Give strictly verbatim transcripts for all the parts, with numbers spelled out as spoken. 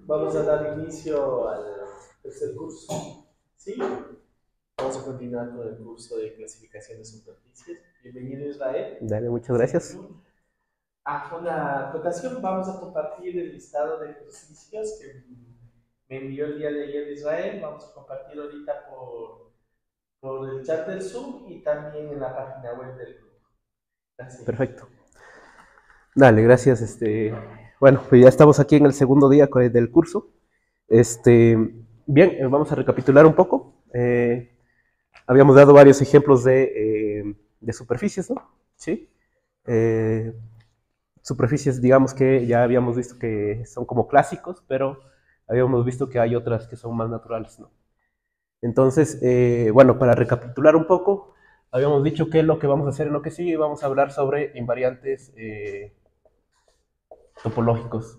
Vamos a dar inicio al tercer curso. ¿Sí? Vamos a continuar con el curso de clasificación de superficies. Bienvenido, Israel. Dale, muchas gracias. A una acotación, vamos a compartir el listado de ejercicios que me envió el día de ayer Israel. Vamos a compartir ahorita por, por el chat del Zoom y también en la página web del grupo. Gracias. Perfecto. Dale, gracias. Este, bueno, pues ya estamos aquí en el segundo día del curso. Este, bien, eh, vamos a recapitular un poco. Eh, habíamos dado varios ejemplos de, eh, de superficies, ¿no? Sí. Eh, superficies, digamos que ya habíamos visto que son como clásicos, pero habíamos visto que hay otras que son más naturales, ¿no? Entonces, eh, bueno, para recapitular un poco, habíamos dicho que lo que vamos a hacer en lo que sigue, vamos a hablar sobre invariantes eh, topológicos.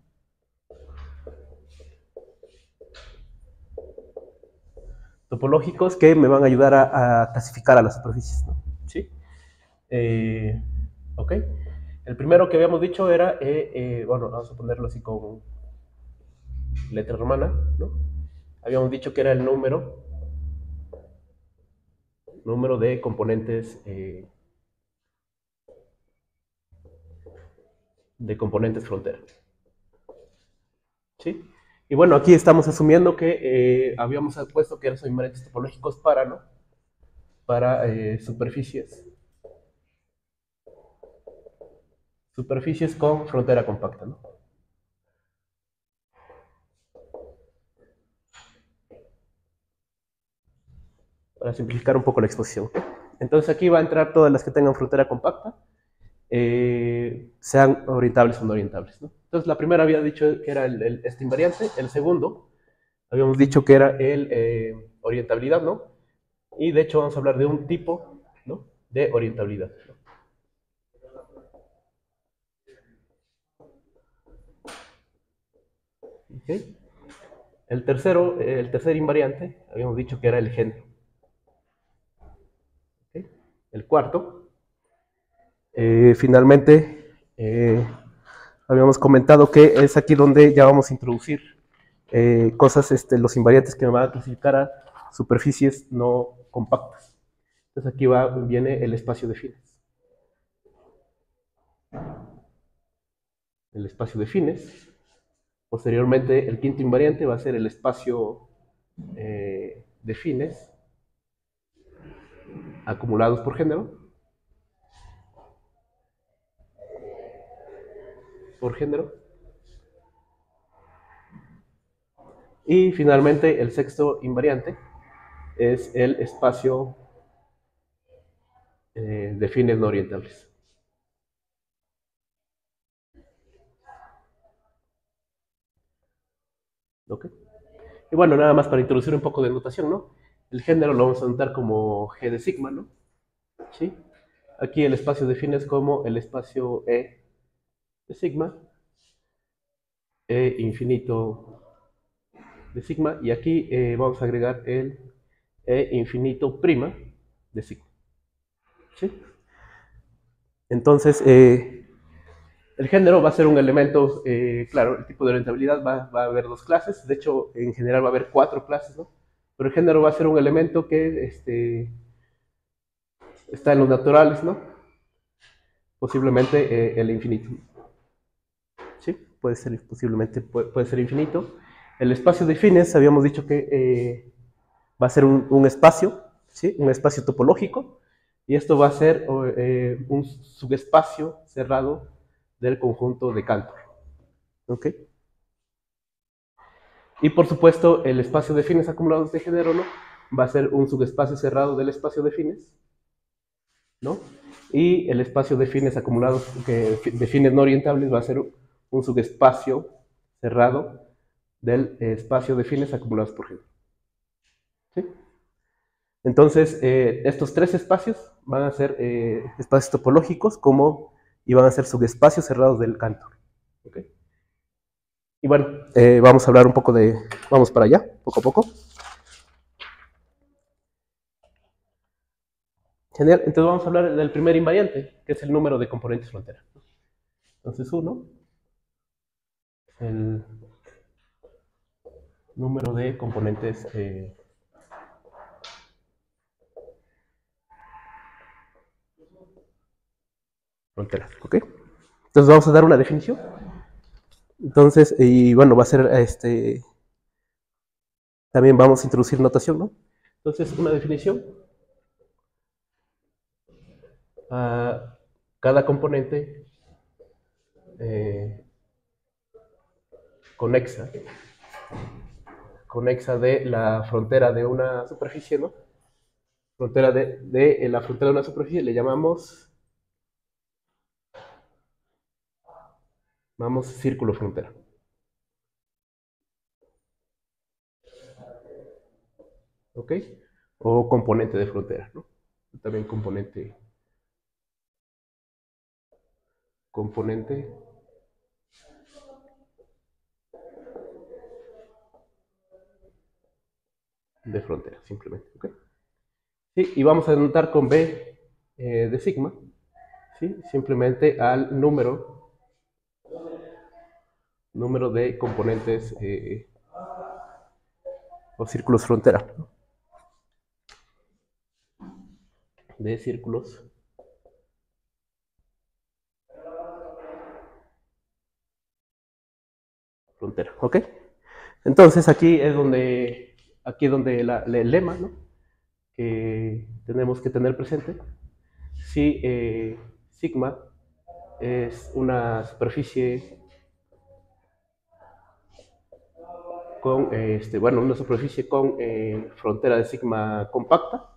Topológicos que me van a ayudar a, a clasificar a las superficies, ¿no? ¿Sí? Eh, ok. El primero que habíamos dicho era, eh, eh, bueno, vamos a ponerlo así con letra romana, ¿no? Habíamos dicho que era el número, número de componentes, eh, de componentes frontera. ¿Sí? Y bueno, aquí estamos asumiendo que eh, habíamos puesto que eran invariantes topológicos para, ¿no? Para eh, superficies. Superficies con frontera compacta, ¿no? Para simplificar un poco la exposición. Entonces aquí va a entrar todas las que tengan frontera compacta, eh, sean orientables o no orientables, ¿no? Entonces la primera había dicho que era el, el, este invariante, el segundo habíamos dicho que era el eh, orientabilidad, ¿no? Y de hecho vamos a hablar de un tipo, ¿no? De orientabilidad, ¿no? ¿Okay? El tercero, el tercer invariante, habíamos dicho que era el género. ¿Okay? El cuarto, eh, finalmente, eh, habíamos comentado que es aquí donde ya vamos a introducir eh, cosas, este, los invariantes que me van a clasificar a superficies no compactas. Entonces aquí va, viene el espacio de fines. El espacio de fines. Posteriormente, el quinto invariante va a ser el espacio eh, de fines acumulados por género. Por género. Y finalmente, el sexto invariante es el espacio eh, de fines no orientables. ¿Ok? Y bueno, nada más para introducir un poco de notación, ¿no? El género lo vamos a notar como G de sigma, ¿no? ¿Sí? Aquí el espacio define como el espacio E de sigma, E infinito de sigma, y aquí eh, vamos a agregar el E infinito prima de sigma. ¿Sí? Entonces, eh, el género va a ser un elemento, eh, claro, el tipo de orientabilidad va, va, a haber dos clases, de hecho, en general va a haber cuatro clases, ¿no? Pero el género va a ser un elemento que este, está en los naturales, ¿no? Posiblemente eh, el infinito. ¿Sí? Puede ser, posiblemente puede, puede ser infinito. El espacio de fines, habíamos dicho que eh, va a ser un, un espacio, ¿sí? Un espacio topológico, y esto va a ser eh, un subespacio cerrado del conjunto de Cantor. ¿Ok? Y por supuesto, el espacio de fines acumulados de género, ¿no? Va a ser un subespacio cerrado del espacio de fines, ¿no? Y el espacio de fines acumulados, que de fines no orientables, va a ser un subespacio cerrado del espacio de fines acumulados por género. ¿Sí? Entonces, eh, estos tres espacios van a ser eh, espacios topológicos como, y van a ser subespacios cerrados del Cantor. ¿Okay? Y bueno, eh, vamos a hablar un poco de, vamos para allá, poco a poco. Genial, entonces vamos a hablar del primer invariante, que es el número de componentes frontera. Entonces uno, el número de componentes eh, fronteras, ¿ok? Entonces vamos a dar una definición. Entonces, y bueno, va a ser, este, también vamos a introducir notación, ¿no? Entonces, una definición. A cada componente eh, conexa, conexa de la frontera de una superficie, ¿no? Frontera de, de la frontera de una superficie le llamamos, llamamos círculo frontera. ¿Ok? O componente de frontera, ¿no? También componente, componente de frontera, simplemente, ¿ok? Sí, y vamos a denotar con B eh, de sigma, ¿sí? Simplemente al número, número de componentes eh, o círculos frontera, ¿no? De círculos frontera, ¿ok? Entonces aquí es donde, aquí es donde la, la, el lema, ¿no? Que tenemos que tener presente. Si eh, sigma es una superficie con, este, bueno, una superficie con eh, frontera de sigma compacta,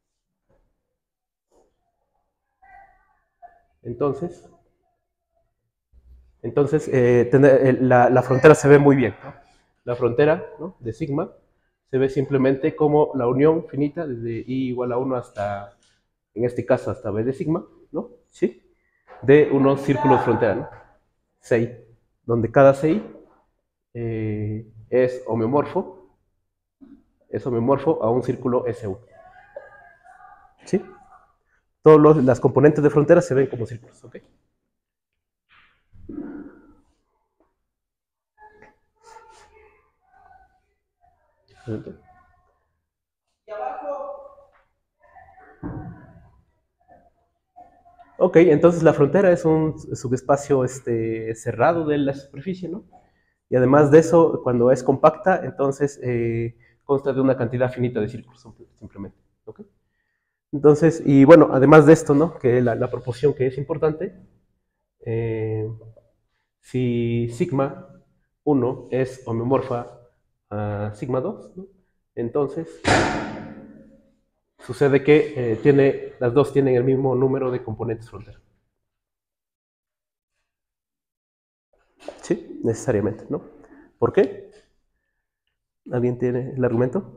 entonces, entonces eh, tener, la, la frontera se ve muy bien, ¿no? La frontera, ¿no?, de sigma se ve simplemente como la unión finita desde i igual a uno hasta, en este caso, hasta b de sigma, ¿no? ¿Sí? De unos círculos frontera, ¿no? seis, donde cada seis eh, es homeomorfo, es homeomorfo a un círculo S uno. ¿Sí? Todas las componentes de frontera se ven como círculos, ¿ok? Ok, entonces la frontera es un subespacio este, cerrado de la superficie, ¿no? Y además de eso, cuando es compacta, entonces eh, consta de una cantidad finita de círculos, simplemente, ¿ok? Entonces, y bueno, además de esto, ¿no?, que la, la proporción que es importante, eh, si sigma uno es homeomorfa a sigma dos, ¿no?, entonces sucede que eh, tiene, las dos tienen el mismo número de componentes frontera. Sí, necesariamente, ¿no? ¿Por qué? ¿Alguien tiene el argumento?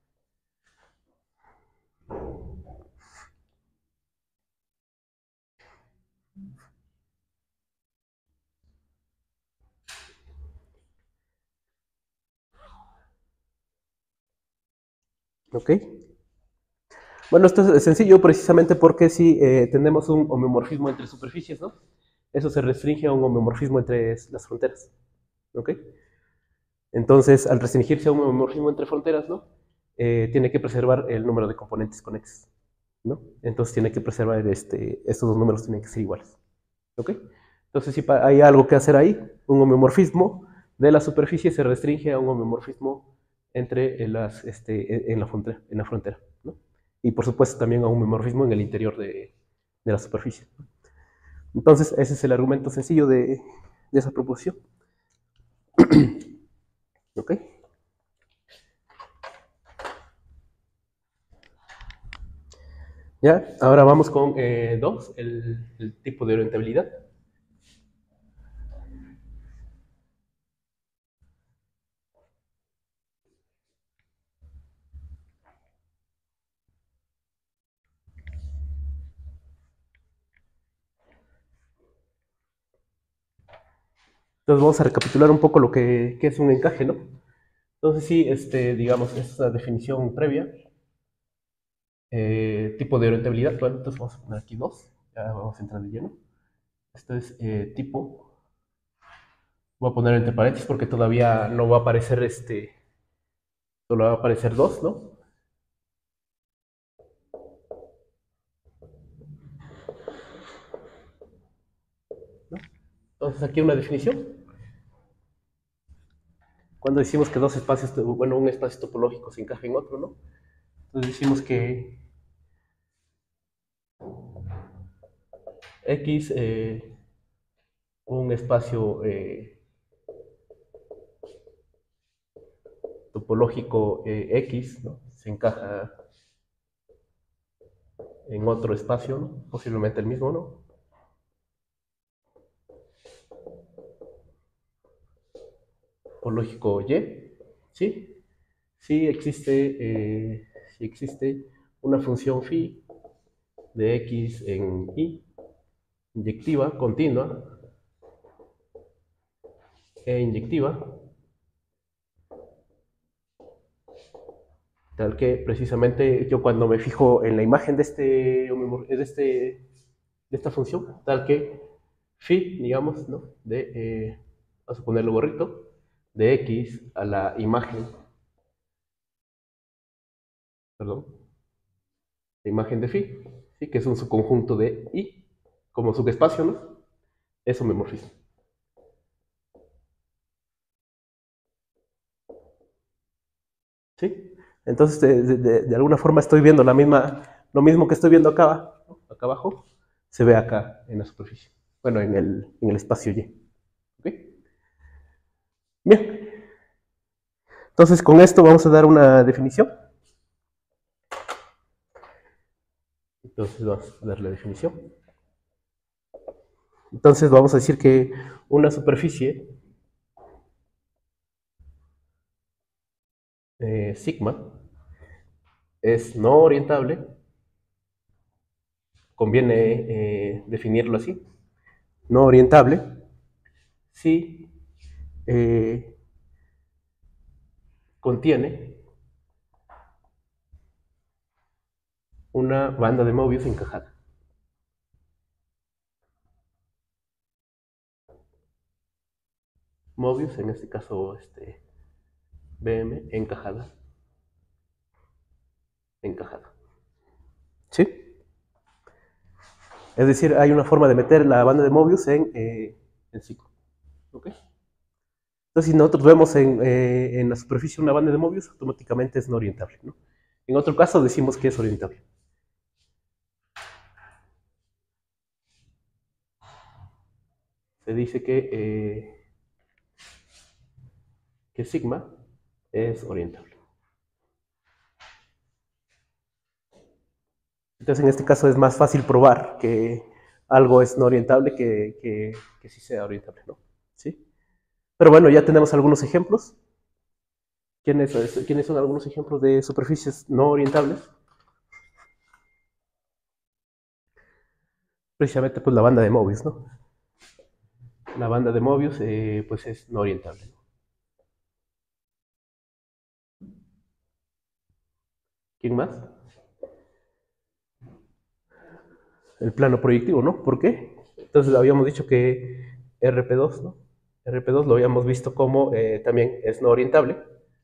¿Ok? Bueno, esto es sencillo precisamente porque si eh, tenemos un homeomorfismo entre superficies, ¿no?, eso se restringe a un homeomorfismo entre las fronteras, ¿ok? Entonces, al restringirse a un homeomorfismo entre fronteras, ¿no?, eh, tiene que preservar el número de componentes conexos, ¿no? Entonces tiene que preservar, este, estos dos números tienen que ser iguales, ¿ok? Entonces, si hay algo que hacer ahí, un homeomorfismo de la superficie se restringe a un homeomorfismo entre las, este, en, la frontera, en la frontera, ¿no? Y por supuesto también a un homeomorfismo en el interior de, de la superficie. Entonces, ese es el argumento sencillo de, de esa proposición. ¿Ok? Ya, ahora vamos con eh, dos, el, el tipo de orientabilidad. Entonces vamos a recapitular un poco lo que, que es un encaje, ¿no? Entonces sí, este, digamos, es una definición previa. Eh, tipo de orientabilidad, bueno, entonces vamos a poner aquí dos, ya vamos a entrar de lleno. Esto es eh, tipo, voy a poner entre paréntesis porque todavía no va a aparecer este, solo va a aparecer dos, ¿no? ¿No? Entonces aquí una definición. Cuando decimos que dos espacios, bueno, un espacio topológico se encaja en otro, ¿no? Entonces decimos que X, eh, un espacio eh, topológico eh, X, ¿no? Se encaja en otro espacio, ¿no? Posiblemente el mismo, ¿no? Topológico Y, ¿sí? Sí existe, eh, sí existe una función phi de X en Y, inyectiva, continua, e inyectiva, tal que precisamente yo cuando me fijo en la imagen de, este, de, este, de esta función, tal que phi, digamos, ¿no? de, eh, vamos a ponerle gorrito, de X a la imagen, perdón, la imagen de phi, ¿sí? Que es un subconjunto de Y, como subespacio, ¿no? Es homomorfismo. ¿Sí? Entonces, de, de, de, alguna forma estoy viendo la misma, lo mismo que estoy viendo acá, ¿no? Acá abajo, se ve acá en la superficie. Bueno, en el, en el espacio Y. ¿Okay? Bien. Entonces, con esto vamos a dar una definición. Entonces, vamos a dar la definición. Entonces, vamos a decir que una superficie eh, sigma es no orientable. Conviene eh, definirlo así. No orientable si eh, contiene una banda de Mobius encajada. Mobius, en este caso este, B M, encajada. Encajada. ¿Sí? Es decir, hay una forma de meter la banda de Mobius en eh, el ciclo. ¿Ok? Entonces, si nosotros vemos en, eh, en la superficie una banda de Mobius, automáticamente es no orientable, ¿no? En otro caso decimos que es orientable. Se dice que, eh, que sigma es orientable. Entonces, en este caso es más fácil probar que algo es no orientable que, que, que sí sea orientable, ¿no? ¿Sí? Pero bueno, ya tenemos algunos ejemplos. ¿Quiénes, ¿Quiénes son algunos ejemplos de superficies no orientables? Precisamente pues la banda de Mobius, ¿no? La banda de Mobius eh, pues es no orientable. ¿Quién más? El plano proyectivo, ¿no? ¿Por qué? Entonces habíamos dicho que R P dos, ¿no? R P dos lo habíamos visto como eh, también es no orientable,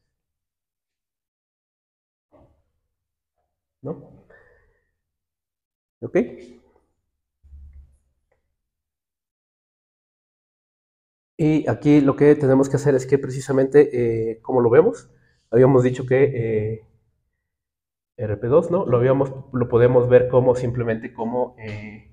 ¿no? ¿Ok? Y aquí lo que tenemos que hacer es que precisamente, eh, como lo vemos, habíamos dicho que eh, R P dos, ¿no? Lo, habíamos, lo podemos ver como simplemente como, eh,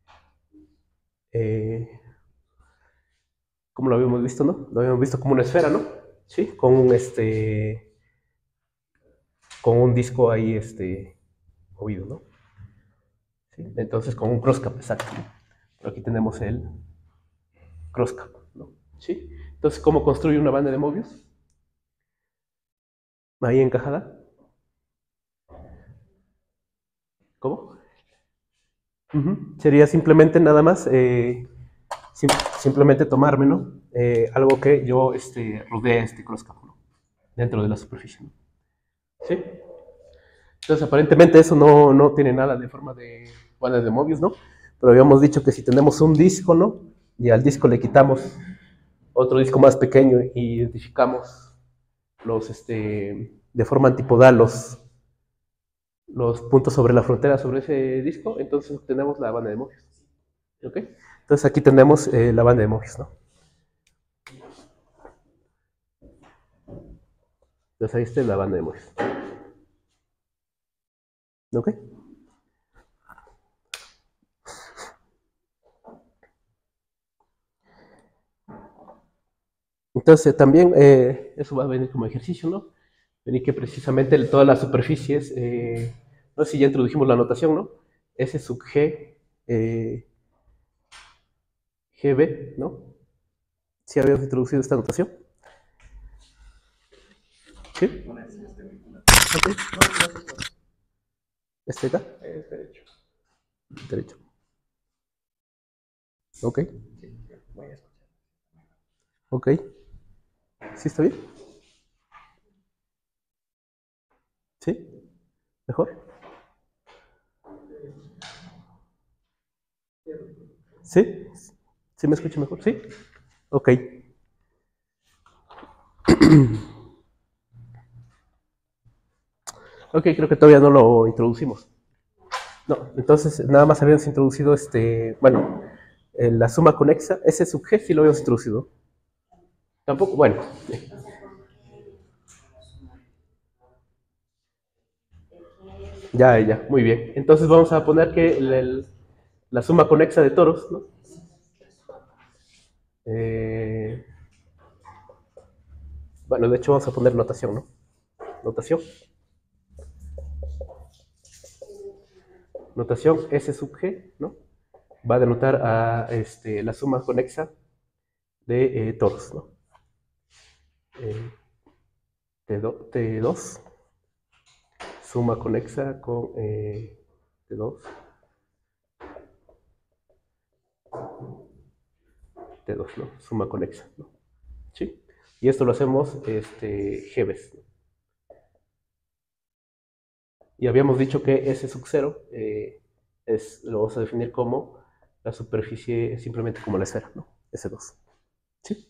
eh, como lo habíamos visto, ¿no? Lo habíamos visto como una esfera, ¿no? Sí, con un, este, con un disco ahí, este, movido, ¿no? ¿Sí? Entonces, con un crosscap, exacto. Pero aquí tenemos el crosscap, ¿no? ¿Sí? Entonces, ¿cómo construye una banda de Mobius? Ahí encajada. ¿Cómo? Uh-huh. Sería simplemente nada más, eh, sim simplemente tomarme, ¿no? Eh, algo que yo este, rodee este crosscap, ¿no? Dentro de la superficie, ¿no? ¿Sí? Entonces, aparentemente eso no, no tiene nada de forma de bandas de Mobius, ¿no? Pero habíamos dicho que si tenemos un disco, ¿no? Y al disco le quitamos otro disco más pequeño y identificamos los, este, de forma antipodal los, los puntos sobre la frontera sobre ese disco, entonces obtenemos la banda de Mobius. ¿Ok? Entonces aquí tenemos eh, la banda de Mobius, ¿no? Entonces ahí está la banda de Mobius. ¿Ok? Entonces también eh, eso va a venir como ejercicio, ¿no? Venir que precisamente todas las superficies, eh, no sé si ya introdujimos la notación, ¿no? S sub G, eh, G B, ¿no? ¿Sí habíamos introducido esta notación? ¿Sí? Okay. ¿Este acá? Es derecho. Derecho. Ok. Voy a escuchar. Ok. ¿Sí está bien? ¿Sí? ¿Mejor? ¿Sí? ¿Sí me escucha mejor? ¿Sí? Ok. Ok, creo que todavía no lo introducimos. No, entonces nada más habíamos introducido este, bueno, eh, la suma conexa, ese sub G sí lo habíamos introducido. Tampoco, bueno. Ya, ya, muy bien. Entonces vamos a poner que el, el, la suma conexa de toros, ¿no? Eh, bueno, de hecho vamos a poner notación, ¿no? Notación. Notación S sub G, ¿no? Va a denotar a este, la suma conexa de eh, toros, ¿no? Eh, T dos, suma conexa con eh, T dos, T dos, ¿no? Suma conexa, ¿no? ¿Sí? Y esto lo hacemos este, G B S, ¿no? Y habíamos dicho que S sub cero eh, es, lo vamos a definir como la superficie simplemente como la esfera, ¿no? S dos. ¿Sí?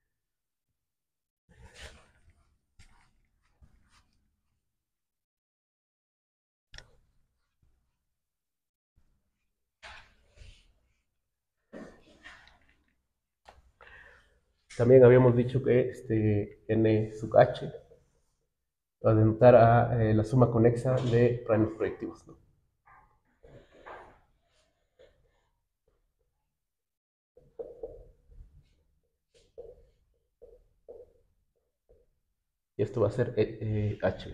También habíamos dicho que este, N sub H va a denotar a eh, la suma conexa de planos proyectivos, ¿no? Y esto va a ser eh, eh, H.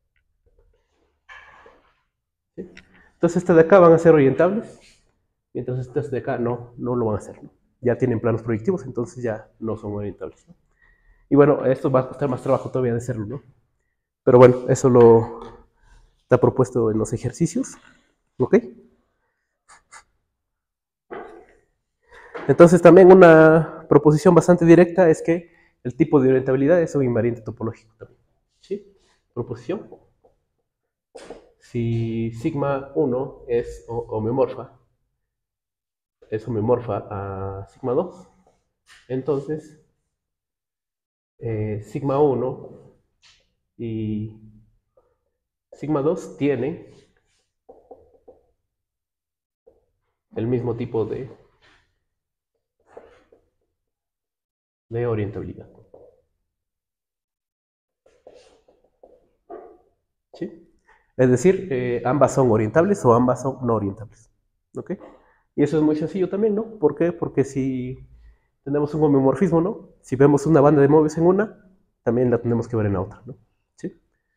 ¿Sí? Entonces estas de acá van a ser orientables, mientras estas de acá no, no lo van a hacer, ¿no? Ya tienen planos proyectivos, entonces ya no son orientables, ¿no? Y bueno, esto va a costar más trabajo todavía de hacerlo, ¿no? Pero bueno, eso lo está propuesto en los ejercicios, ¿ok? Entonces también una proposición bastante directa es que el tipo de orientabilidad es un invariante topológico también, ¿sí? Proposición. Si sigma uno es homeomorfa, es homeomorfa a sigma dos, entonces eh, sigma uno y sigma dos tienen el mismo tipo de, de orientabilidad. ¿Sí? Es decir, eh, ambas son orientables o ambas son no orientables. ¿Ok? Y eso es muy sencillo también, ¿no? ¿Por qué? Porque si tenemos un homeomorfismo, ¿no? Si vemos una banda de Mobius en una, también la tenemos que ver en la otra, ¿no? ¿Sí?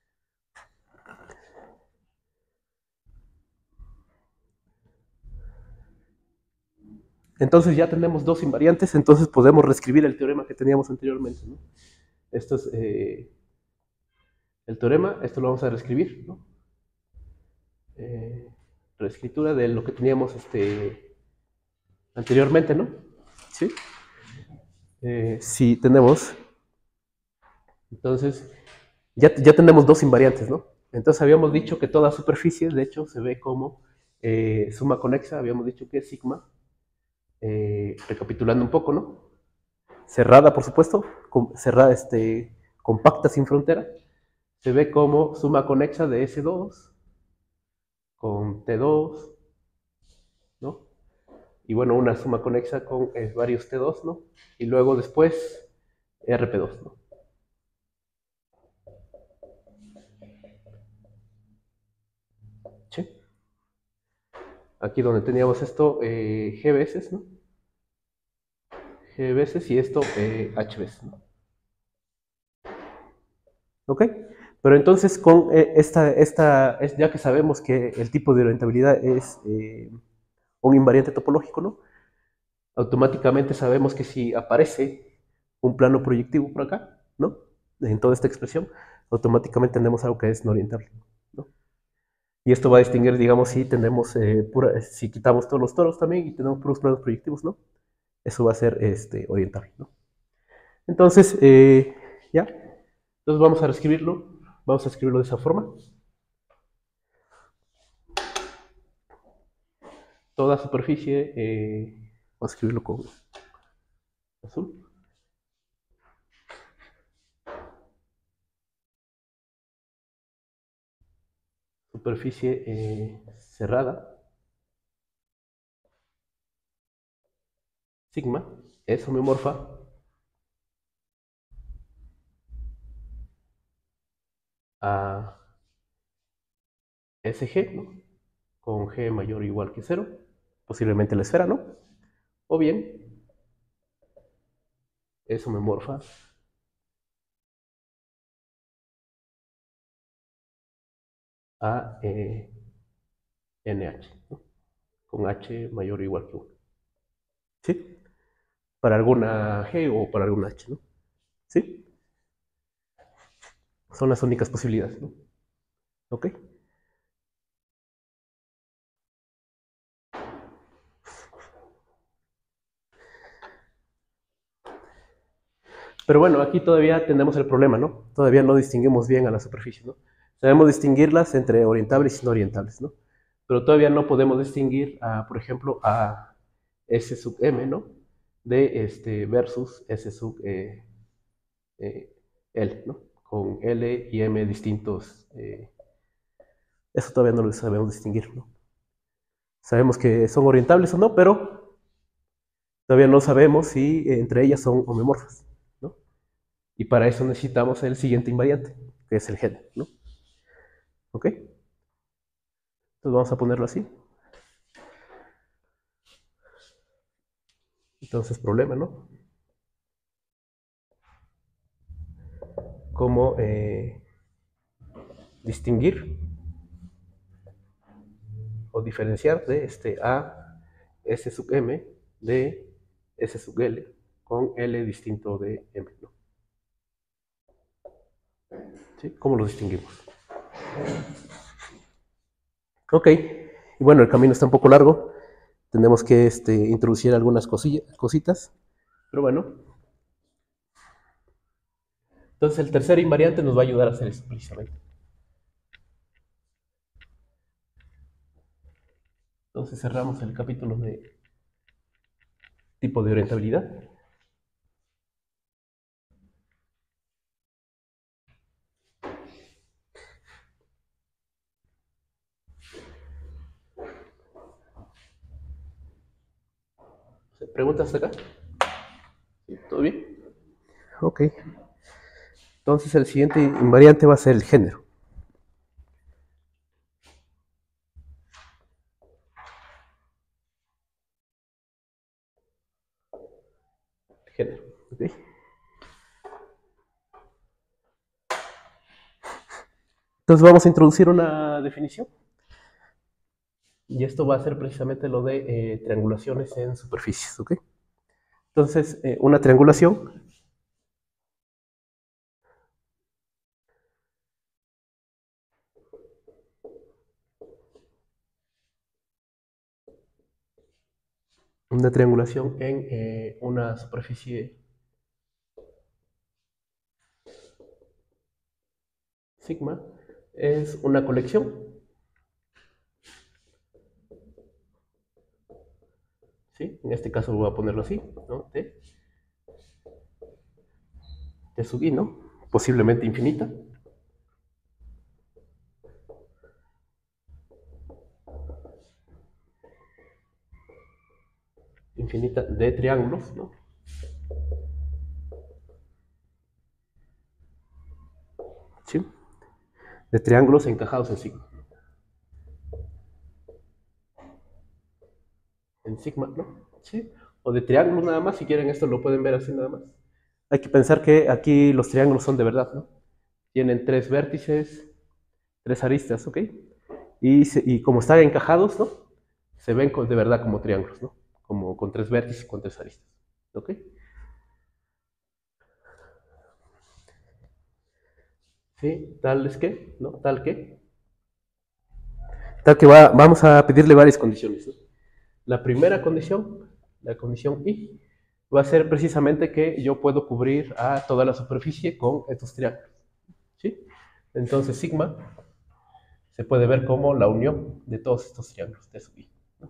Entonces ya tenemos dos invariantes, entonces podemos reescribir el teorema que teníamos anteriormente, ¿no? Esto es eh, el teorema, esto lo vamos a reescribir, ¿no? Eh, reescritura de lo que teníamos este, anteriormente, ¿no? ¿Sí? Eh, si tenemos, entonces, ya, ya tenemos dos invariantes, ¿no? Entonces habíamos dicho que toda superficie, de hecho, se ve como eh, suma conexa, habíamos dicho que es sigma, eh, recapitulando un poco, ¿no? Cerrada, por supuesto, con, cerrada, este, compacta sin frontera, se ve como suma conexa de ese dos con T dos, ¿no? Y bueno, una suma conexa con eh, varios T dos, ¿no? Y luego después R P dos, ¿no? ¿Sí? Aquí donde teníamos esto, eh, G veces, ¿no? G veces y esto eh, H veces, ¿no? ¿Ok? Pero entonces con eh, esta, esta, ya que sabemos que el tipo de orientabilidad es eh, un invariante topológico, ¿no? Automáticamente sabemos que si aparece un plano proyectivo por acá, ¿no? En toda esta expresión, automáticamente tenemos algo que es no orientable, ¿no? Y esto va a distinguir, digamos, si tenemos, eh, pura, si quitamos todos los toros también y tenemos puros planos proyectivos, ¿no? Eso va a ser este, orientable, ¿no? Entonces, eh, ya, entonces vamos a reescribirlo, vamos a escribirlo de esa forma. Toda superficie, eh, vamos a escribirlo con azul. Superficie eh, cerrada, sigma, es homeomorfa a S G, ¿no? Con G mayor o igual que cero, posiblemente la esfera, ¿no? O bien es homeomorfa a eh, N H, ¿no? Con H mayor o igual que uno. ¿Sí? Para alguna G o para alguna H, ¿no? ¿Sí? Son las únicas posibilidades, ¿no? ¿Ok? Pero bueno, aquí todavía tenemos el problema, ¿no? Todavía no distinguimos bien a la superficie, ¿no? Sabemos distinguirlas entre orientables y no orientables, ¿no? Pero todavía no podemos distinguir, a, por ejemplo, a S sub m, ¿no? De este versus S sub eh, eh, L, ¿no? Con L y M distintos. Eh, eso todavía no lo sabemos distinguir, ¿no? Sabemos que son orientables o no, pero todavía no sabemos si eh, entre ellas son homeomorfas, ¿no? Y para eso necesitamos el siguiente invariante, que es el género, ¿no? ¿Ok? Entonces vamos a ponerlo así. Entonces, problema, ¿no? Cómo eh, distinguir o diferenciar de este A S sub M de S sub L con L distinto de M, ¿no? ¿Sí? ¿Cómo lo distinguimos? Ok, y bueno, el camino está un poco largo. Tenemos que este, introducir algunas cositas, pero bueno. Entonces el tercer invariante nos va a ayudar a hacer eso precisamente. Entonces cerramos el capítulo de tipo de orientabilidad. ¿Preguntas hasta acá? ¿Sí? ¿Todo bien? Ok. Entonces el siguiente invariante va a ser el género. Género, ¿ok? Entonces vamos a introducir una definición. Y esto va a ser precisamente lo de eh, triangulaciones en superficies, ¿ok? Entonces, eh, una triangulación una triangulación en eh, una superficie sigma es una colección, ¿sí? En este caso voy a ponerlo así, ¿no? T, T sub i, ¿no? Posiblemente infinita, infinita de triángulos, ¿no? ¿Sí? De triángulos encajados en sigma. En sigma, ¿no? ¿Sí? O de triángulos nada más, si quieren esto lo pueden ver así nada más. Hay que pensar que aquí los triángulos son de verdad, ¿no? Tienen tres vértices, tres aristas, ¿ok? Y, se, y como están encajados, ¿no? Se ven con, de verdad como triángulos, ¿no? Como con tres vértices, con tres aristas, ¿ok? ¿Sí? ¿Tal es que? ¿No? ¿Tal que? Tal que va, vamos a pedirle varias condiciones, ¿no? La primera condición, la condición I, va a ser precisamente que yo puedo cubrir a toda la superficie con estos triángulos, ¿sí? Entonces sigma se puede ver como la unión de todos estos triángulos de sub I, ¿no?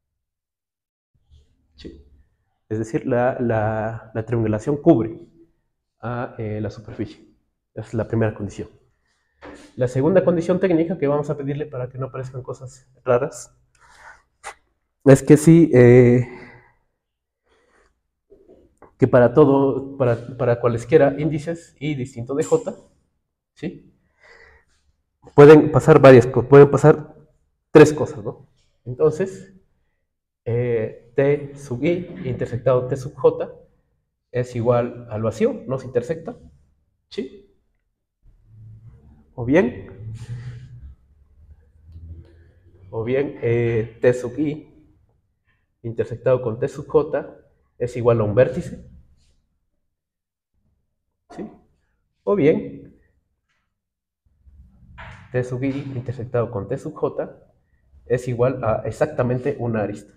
¿Sí? Es decir, la, la, la triangulación cubre a eh, la superficie. Esa es la primera condición. La segunda condición técnica que vamos a pedirle para que no aparezcan cosas raras es que si eh, que para todo, para, para cualesquiera índices y distinto de j, ¿sí? Pueden pasar varias cosas, pueden pasar tres cosas, ¿no? Entonces, eh, t sub i intersectado t sub j es igual al vacío, no se intersecta, ¿sí? O bien, o bien eh, t sub i intersectado con t sub j es igual a un vértice, ¿sí? O bien, t sub i intersectado con t sub j es igual a exactamente una arista,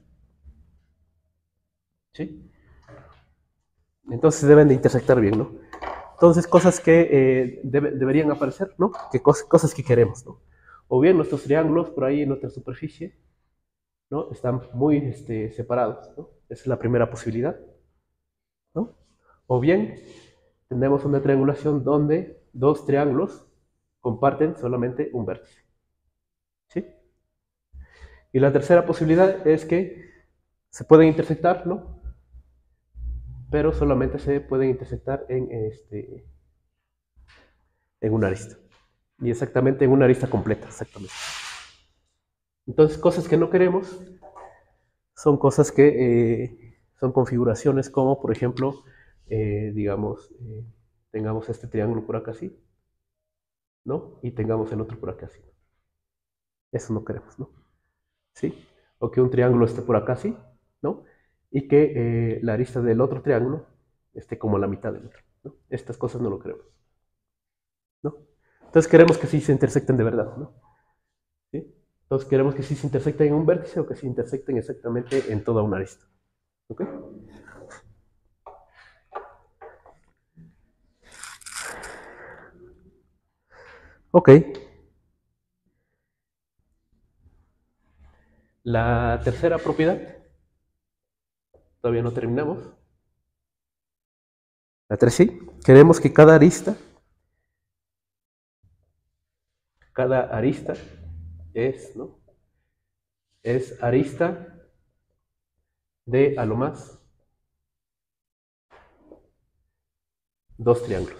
¿sí? Entonces deben de intersectar bien, ¿no? Entonces, cosas que eh, debe, deberían aparecer, ¿no? Que cos, cosas que queremos, ¿no? O bien nuestros triángulos por ahí en nuestra superficie, ¿no? Están muy este, separados, ¿no? Esa es la primera posibilidad, ¿no? O bien tenemos una triangulación donde dos triángulos comparten solamente un vértice, ¿sí? Y la tercera posibilidad es que se pueden intersectar, ¿no? Pero solamente se pueden intersectar en, este, en una arista. Y exactamente en una arista completa, exactamente. Entonces, cosas que no queremos son cosas que eh, son configuraciones como, por ejemplo, eh, digamos, eh, tengamos este triángulo por acá así, ¿no? Y tengamos el otro por acá así. Eso no queremos, ¿no? ¿Sí? O que un triángulo esté por acá así, ¿no? Y que eh, la arista del otro triángulo esté como a la mitad del otro, ¿no? Estas cosas no lo queremos, ¿no? Entonces queremos que sí se intersecten de verdad, ¿no? ¿Sí? Entonces queremos que sí se intersecten en un vértice o que se intersecten exactamente en toda una arista. ¿Ok? Ok. La tercera propiedad, todavía no terminamos. La tres sí. Queremos que cada arista, cada arista es, ¿no? Es arista de a lo más dos triángulos.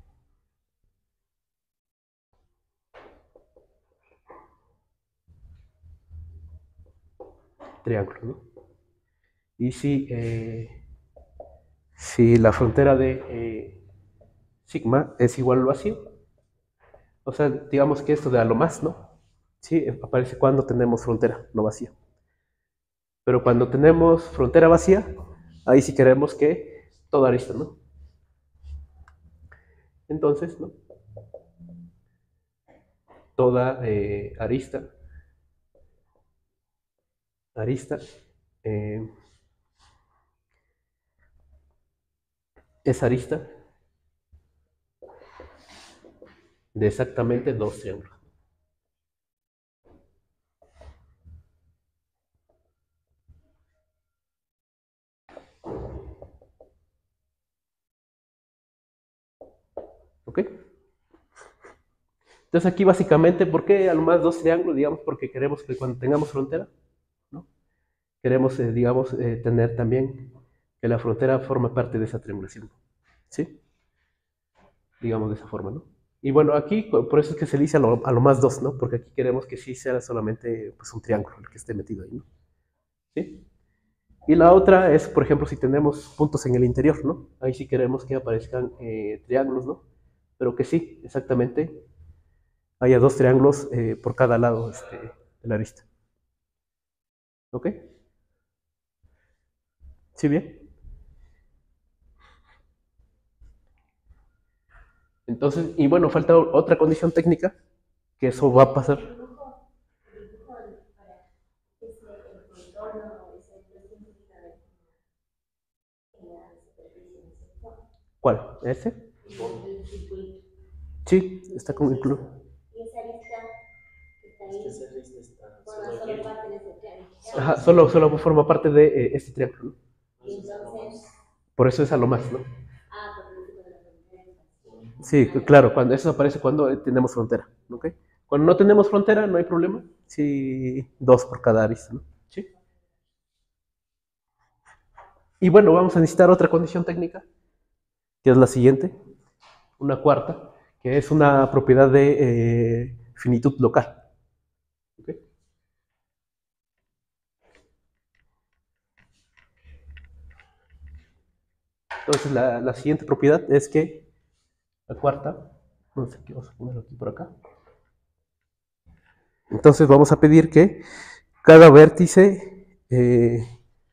Triángulos, ¿no? Y si, eh, si la frontera de eh, sigma es igual al vacío, o sea, digamos que esto de a lo más, ¿no? Sí, aparece cuando tenemos frontera, no vacía. Pero cuando tenemos frontera vacía, ahí sí queremos que toda arista, ¿no? Entonces, ¿no? Toda eh, arista, arista eh, es arista de exactamente dos triángulos. ¿Ok? Entonces aquí básicamente, ¿por qué a lo más dos triángulos? Digamos porque queremos que cuando tengamos frontera, ¿no? queremos, eh, digamos, eh, tener también que la frontera forma parte de esa triangulación. ¿Sí? Digamos de esa forma, ¿no? Y bueno, aquí por eso es que se le dice a lo, a lo más dos, ¿no? Porque aquí queremos que sí sea solamente pues, un triángulo el que esté metido ahí, ¿no? ¿Sí? Y la otra es, por ejemplo, si tenemos puntos en el interior, ¿no? Ahí sí queremos que aparezcan eh, triángulos, ¿no? Pero que sí, exactamente, haya dos triángulos eh, por cada lado este, de la arista. ¿Ok? ¿Sí bien? Entonces, y bueno, falta otra condición técnica, que eso va a pasar. ¿Cuál? ¿Ese? Sí, está con incluido. Ajá, solo, solo forma parte de eh, este triángulo, ¿no? Por eso es a lo más, ¿no? Sí, claro, cuando eso aparece cuando tenemos frontera, ¿ok? Cuando no tenemos frontera no hay problema, sí, dos por cada arista, ¿no? Sí. Y bueno, vamos a necesitar otra condición técnica, que es la siguiente, una cuarta, que es una propiedad de eh, finitud local. ¿Okay? Entonces, la, la, siguiente propiedad es que la cuarta, no sé qué, vamos a ponerlo aquí por acá. Entonces, vamos a pedir que cada vértice eh,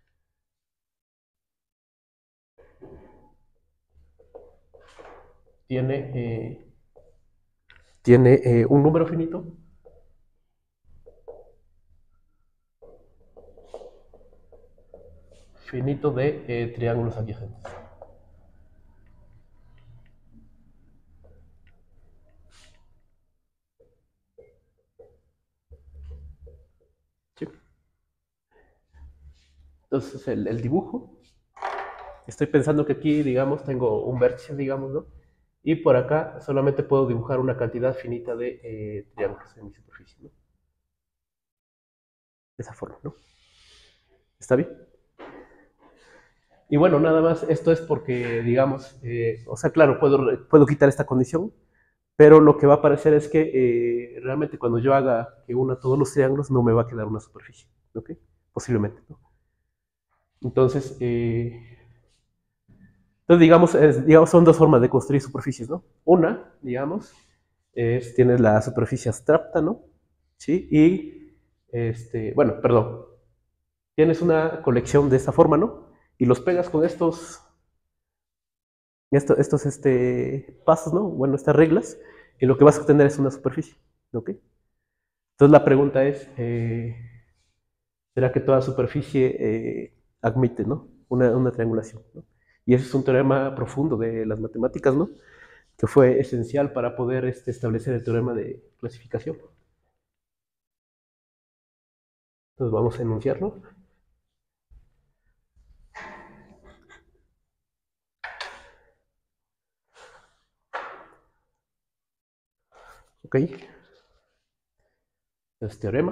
tiene, eh, tiene eh, un número finito finito de eh, triángulos adyacentes. ¿Sí? Entonces, el, el, dibujo, estoy pensando que aquí, digamos, tengo un vértice, digamos, ¿no? Y por acá solamente puedo dibujar una cantidad finita de eh, triángulos en mi superficie, ¿no? De esa forma, ¿no? ¿Está bien? Y bueno, nada más, esto es porque, digamos, eh, o sea, claro, puedo, puedo quitar esta condición, pero lo que va a aparecer es que eh, realmente cuando yo haga que una todos los triángulos no me va a quedar una superficie, ¿ok? Posiblemente, ¿no? Entonces, eh, entonces digamos, es, digamos, son dos formas de construir superficies, ¿no? Una, digamos, es, tienes la superficie abstracta, ¿no? ¿Sí? Y, este, bueno, perdón, tienes una colección de esta forma, ¿no? Y los pegas con estos, esto, estos este, pasos, ¿no? Bueno, estas reglas, y lo que vas a obtener es una superficie, ¿ok? Entonces la pregunta es, eh, ¿será que toda superficie eh, admite, ¿no? Una, una triangulación, ¿no? Y ese es un teorema profundo de las matemáticas, ¿no? Que fue esencial para poder este, establecer el teorema de clasificación. Entonces vamos a enunciarlo. Ok. Este teorema.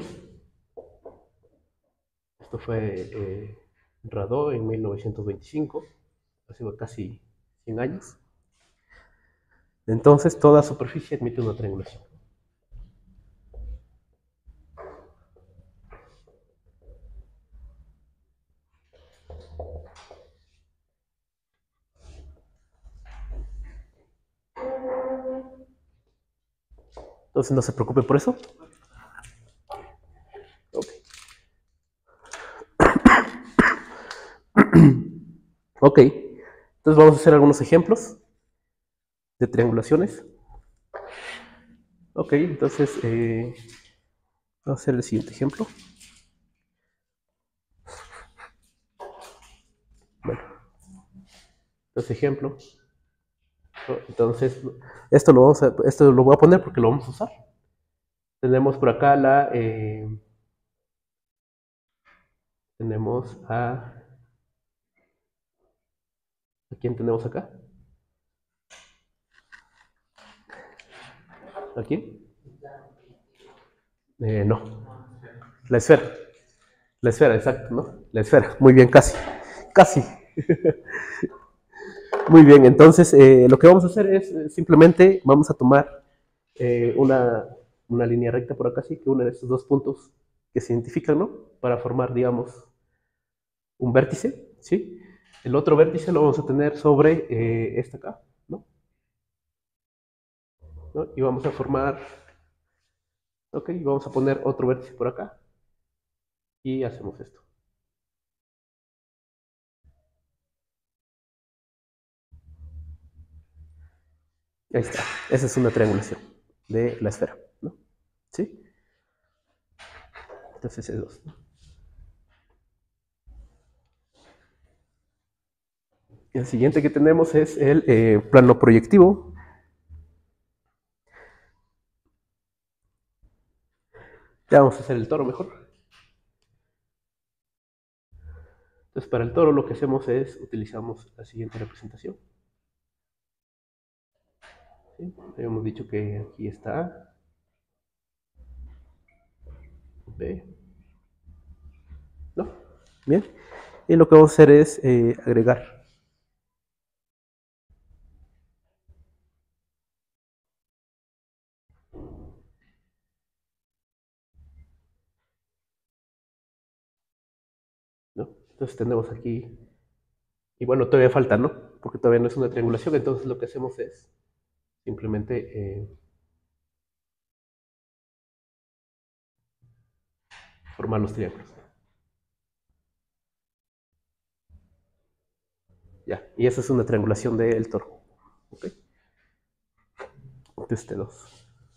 Esto fue eh, Radó en mil novecientos veinticinco, hace casi cien años. Entonces, toda superficie admite una triangulación. Entonces, no se preocupe por eso. Ok. Ok. Entonces, vamos a hacer algunos ejemplos de triangulaciones. Ok, entonces, eh, vamos a hacer el siguiente ejemplo. Bueno, este ejemplo. Entonces, esto lo, vamos a, esto lo voy a poner porque lo vamos a usar. Tenemos por acá la... Eh, tenemos a... ¿A quién tenemos acá? ¿A quién? Eh, no. La esfera. La esfera, exacto, ¿no? La esfera, muy bien, casi, casi. Muy bien, entonces eh, lo que vamos a hacer es eh, simplemente vamos a tomar eh, una, una línea recta por acá, sí, que une estos dos puntos que se identifican, ¿no? Para formar, digamos, un vértice, ¿sí? El otro vértice lo vamos a tener sobre eh, este acá, ¿no? ¿no? Y vamos a formar, ok, vamos a poner otro vértice por acá y hacemos esto. Ahí está, esa es una triangulación de la esfera, ¿no? ¿Sí? Entonces es dos. El siguiente que tenemos es el eh, plano proyectivo. Ya vamos a hacer el toro mejor. Entonces para el toro lo que hacemos es, utilizamos la siguiente representación. ¿Sí? Habíamos dicho que aquí está A, B, ¿no? Bien. Y lo que vamos a hacer es eh, agregar. ¿no? Entonces tenemos aquí, y bueno, todavía falta, ¿no? Porque todavía no es una triangulación, entonces lo que hacemos es simplemente eh, formar los triángulos. Ya, y esa es una triangulación del toro. ¿Ok? De este dos.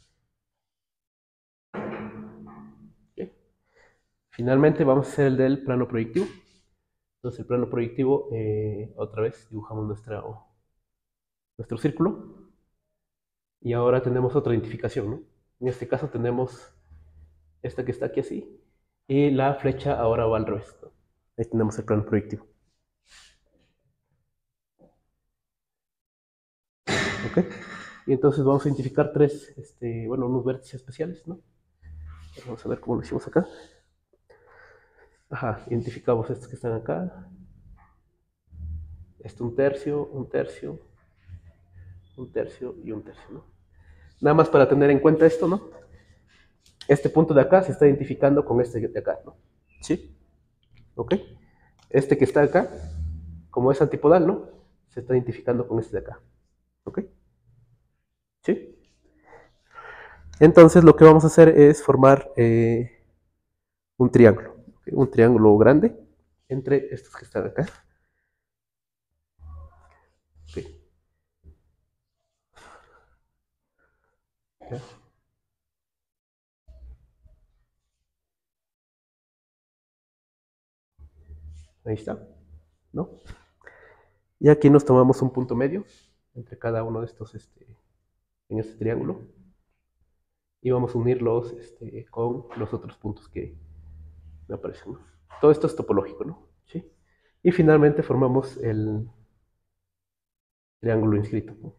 ¿Okay? Finalmente vamos a hacer el del plano proyectivo. Entonces el plano proyectivo, eh, otra vez dibujamos nuestra, nuestro círculo. Y ahora tenemos otra identificación, ¿no? En este caso tenemos esta que está aquí así. Y la flecha ahora va al revés, ¿no? Ahí tenemos el plano proyectivo. ¿Ok? Y entonces vamos a identificar tres, este, bueno, unos vértices especiales, ¿no? Vamos a ver cómo lo hicimos acá. Ajá, identificamos estos que están acá. Este un tercio, un tercio, un tercio y un tercio, ¿no? Nada más para tener en cuenta esto, ¿no? Este punto de acá se está identificando con este de acá, ¿no? ¿Sí? ¿Ok? Este que está acá, como es antipodal, ¿no? Se está identificando con este de acá. ¿Ok? ¿Sí? Entonces lo que vamos a hacer es formar eh, un triángulo. ¿Okay? Un triángulo grande entre estos que están acá. ¿Okay? ¿Ya? Ahí está, ¿no? Y aquí nos tomamos un punto medio entre cada uno de estos este, en este triángulo y vamos a unirlos este, con los otros puntos que me aparecen, ¿no? Todo esto es topológico, ¿no? ¿Sí? Y finalmente formamos el triángulo inscrito, ¿no?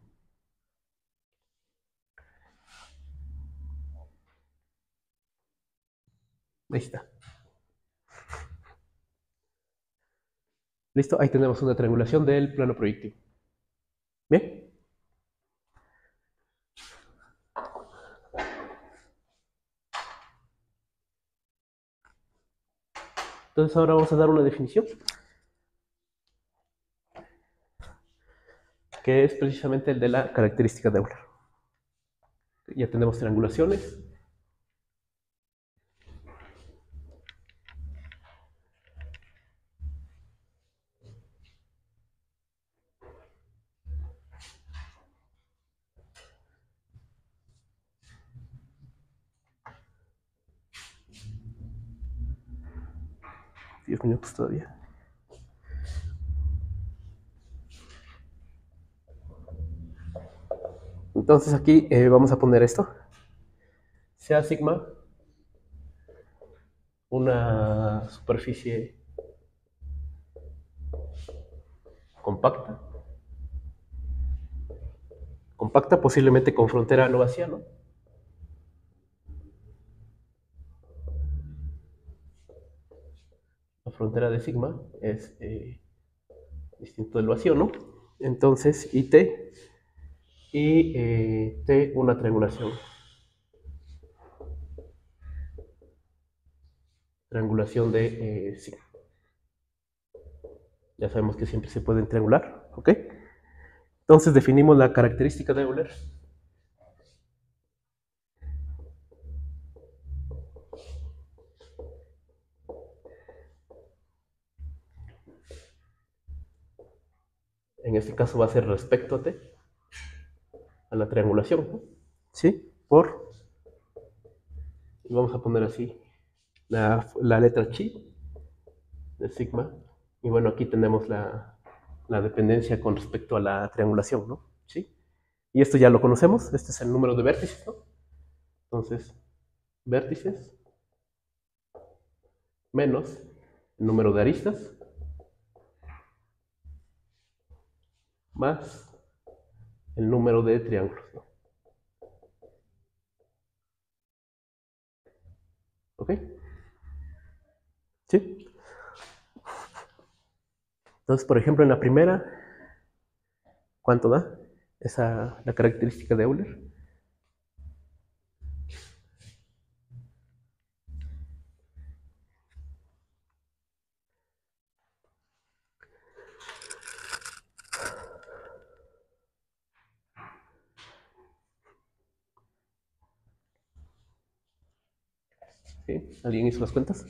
Ahí está. ¿Listo? Ahí tenemos una triangulación del plano proyectivo. ¿Bien? Entonces ahora vamos a dar una definición que es precisamente el de la característica de Euler. Ya tenemos triangulaciones. diez minutos todavía. Entonces aquí eh, vamos a poner esto. Sea sigma una superficie compacta. Compacta posiblemente con frontera no vacía, ¿no? la frontera de sigma es eh, distinto del vacío, ¿no? Entonces, y t, y eh, t una triangulación. Triangulación de eh, sigma. Ya sabemos que siempre se pueden triangular, ¿ok? Entonces definimos la característica de Euler. En este caso va a ser respecto a t, a la triangulación, ¿no? ¿Sí? Por, y vamos a poner así, la, la letra chi de sigma. Y bueno, aquí tenemos la, la dependencia con respecto a la triangulación, ¿no? ¿Sí? Y esto ya lo conocemos, este es el número de vértices, ¿no? Entonces, vértices menos el número de aristas más el número de triángulos, ¿no? ¿Ok? ¿Sí? Entonces, por ejemplo, en la primera, ¿cuánto da? Esa, la característica de Euler. ¿Sí? ¿Alguien hizo las cuentas?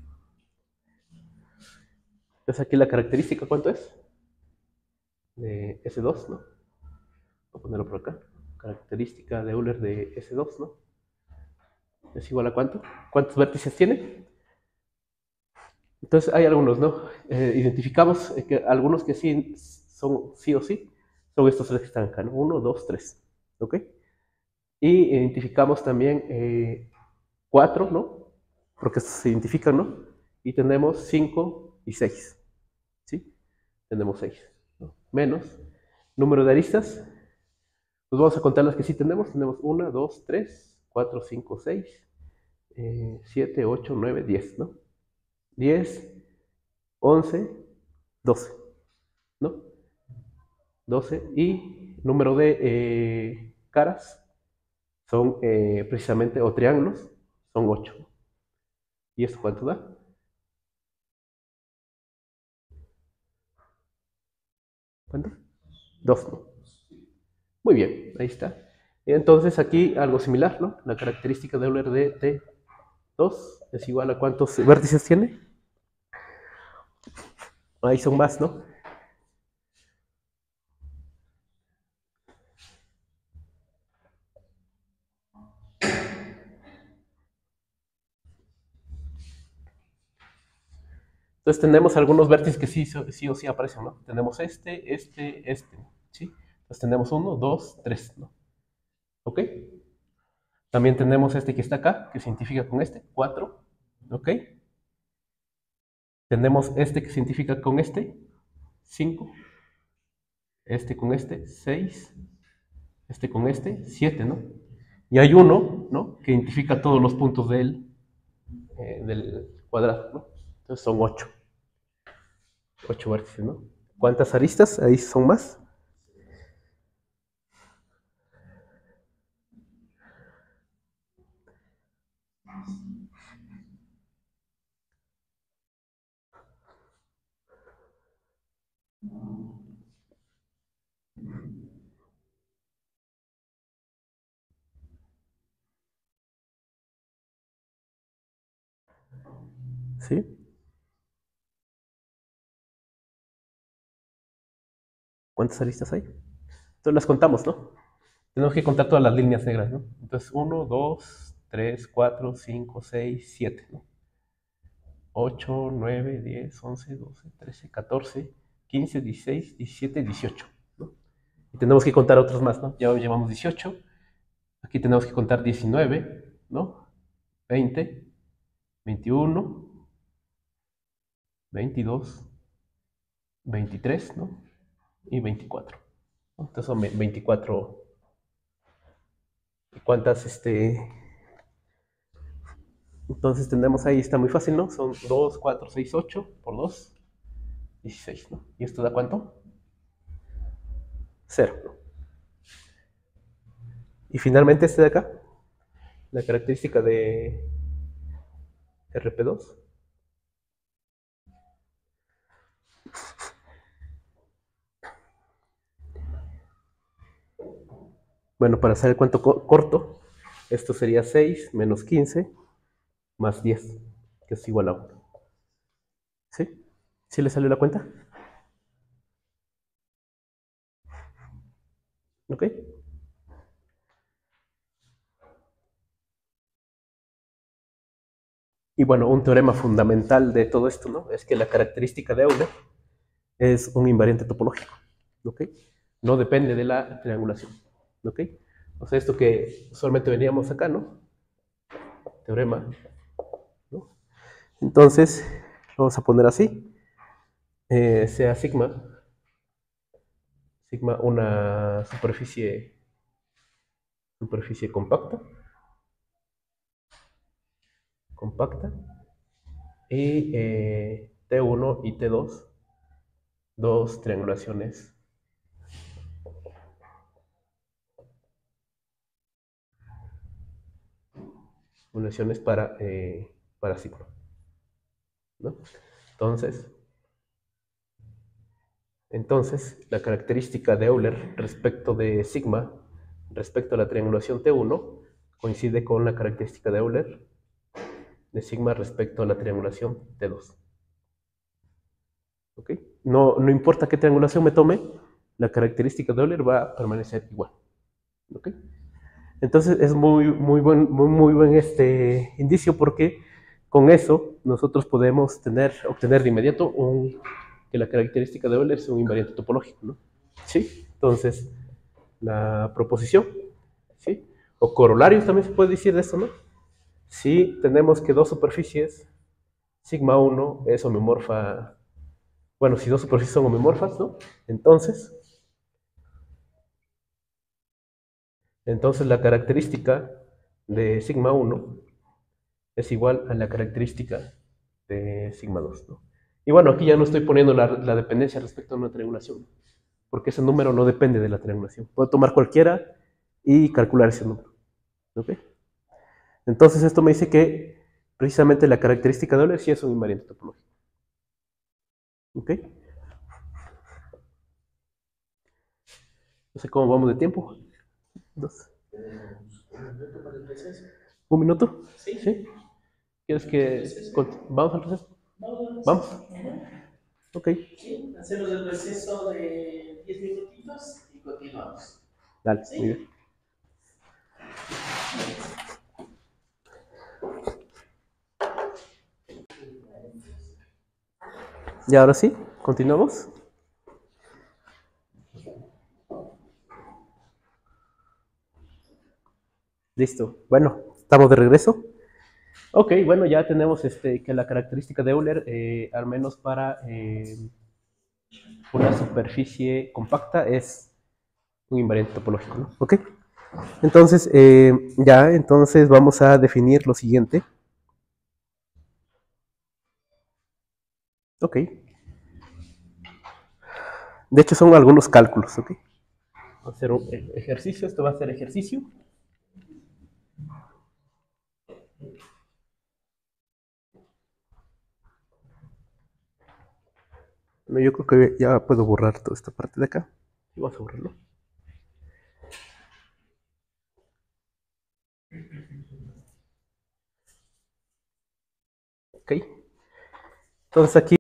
Entonces aquí la característica, ¿cuánto es? De ese dos, ¿no? Voy a ponerlo por acá. Característica de Euler de ese dos, ¿no? ¿Es igual a cuánto? ¿Cuántos vértices tiene? Entonces hay algunos, ¿no? Eh, identificamos eh, que algunos que sí son sí o sí, son estos tres que están acá, ¿no? Uno, dos, tres, ¿ok? Y identificamos también eh, cuatro, ¿no? Porque estos se identifican, ¿no? Y tenemos cinco y seis, ¿sí? Tenemos seis, ¿no? Menos número de aristas, pues vamos a contar las que sí tenemos. Tenemos uno, dos, tres, cuatro, cinco, seis, siete, ocho, nueve, diez, ¿no? diez, once, doce, ¿no? doce. Y número de eh, caras son eh, precisamente, o triángulos, son ocho. ¿Y esto cuánto da? ¿Cuánto? dos, ¿no? Muy bien, ahí está. Entonces aquí algo similar, ¿no? La característica de Euler de T dos es igual a ¿cuántos vértices tiene? Ahí son más, ¿no? Entonces tenemos algunos vértices que sí, sí o sí aparecen, ¿no? Tenemos este, este, este, ¿sí? Entonces tenemos uno, dos, tres, ¿no? ¿Ok? También tenemos este que está acá, que se identifica con este, cuatro, ¿ok? Tenemos este que se identifica con este, cinco, este con este, seis, este con este, siete, ¿no? Y hay uno, ¿no? Que identifica todos los puntos del, eh, del cuadrado, ¿no? Entonces son ocho. ocho vértices, ¿no? ¿Cuántas aristas? Ahí son más. ¿Sí? ¿Cuántas aristas hay? Entonces las contamos, ¿no? Tenemos que contar todas las líneas negras, ¿no? Entonces uno, dos, tres, cuatro, cinco, seis, siete, ¿no? ocho, nueve, diez, once, doce, trece, catorce, quince, dieciséis, diecisiete, dieciocho, ¿no? Y tenemos que contar otros más, ¿no? Ya llevamos dieciocho. Aquí tenemos que contar diecinueve, ¿no? veinte, veintiuno, veintidós, veintitrés, ¿no? Y veinticuatro, ¿no? Entonces son veinticuatro. ¿Y cuántas, este, Entonces tenemos ahí, está muy fácil, ¿no? Son dos, cuatro, seis, ocho por dos, dieciséis, ¿no? ¿Y esto da cuánto? Cero, ¿no? Y finalmente este de acá, la característica de R P dos. Bueno, para saber cuánto co corto, esto sería seis menos quince más diez, que es igual a uno. ¿Sí? ¿Sí le salió la cuenta? ¿Ok? Y bueno, un teorema fundamental de todo esto, ¿no? Es que la característica de Euler es un invariante topológico, ¿ok? No depende de la triangulación, ¿ok? O sea, esto que usualmente veníamos acá, ¿no? Teorema, ¿no? Entonces, lo vamos a poner así, eh, sea sigma, sigma una superficie, superficie compacta, compacta, y eh, T uno y T dos, dos triangulaciones, triangulaciones para, eh, para sigma, ¿no? Entonces, entonces, la característica de Euler respecto de sigma, respecto a la triangulación T uno, coincide con la característica de Euler de sigma respecto a la triangulación T dos. ¿Ok? No, no importa qué triangulación me tome, la característica de Euler va a permanecer igual. ¿Ok? Entonces es muy, muy buen, muy, muy buen este indicio porque con eso nosotros podemos tener, obtener de inmediato un, que la característica de Euler es un invariante topológico, ¿no? ¿Sí? Entonces, la proposición, ¿sí? O corolarios también se puede decir de esto, ¿no? Si tenemos que dos superficies, sigma uno es homomorfa, bueno, si dos superficies son homomorfas, ¿no? Entonces, entonces la característica de sigma uno es igual a la característica de sigma dos, ¿no? Y bueno, aquí ya no estoy poniendo la, la dependencia respecto a una triangulación, porque ese número no depende de la triangulación. Puedo tomar cualquiera y calcular ese número, ¿ok? Entonces esto me dice que precisamente la característica de Euler sí es un invariante topológico. ¿Ok? No sé cómo vamos de tiempo. Dos. ¿Un minuto para el receso? ¿Un minuto? Sí. ¿Sí? ¿Quieres que... ¿Vamos al receso? Vamos. ¿Vamos? Ok. Sí, hacemos el receso de diez minutitos y continuamos. Dale, ¿Sí? muy bien. Y ahora sí, continuamos. Listo. Bueno, estamos de regreso. Ok, bueno, ya tenemos este, que la característica de Euler, eh, al menos para eh, una superficie compacta, es un invariante topológico, ¿no? Ok. Entonces, eh, ya, entonces vamos a definir lo siguiente. Ok. De hecho, son algunos cálculos, ok. Vamos a hacer un ejercicio, esto va a ser ejercicio. Bueno, yo creo que ya puedo borrar toda esta parte de acá. Y vamos a borrarlo. Ok. Entonces aquí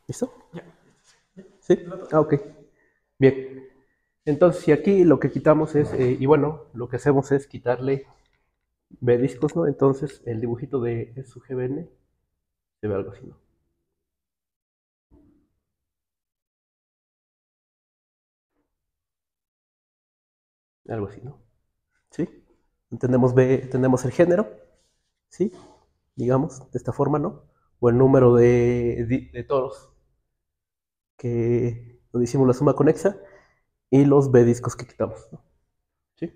¿Listo? ¿Sí? Ah, ok. Bien. Entonces, y aquí lo que quitamos es, eh, y bueno, lo que hacemos es quitarle B discos, ¿no? Entonces, el dibujito de E sub G B N se ve algo así, ¿no? Algo así, ¿no? ¿Sí? Entendemos B, entendemos el género, ¿sí? Digamos, de esta forma, ¿no? O el número de, de, de toros que donde hicimos la suma conexa y los B discos que quitamos, ¿no? ¿Sí?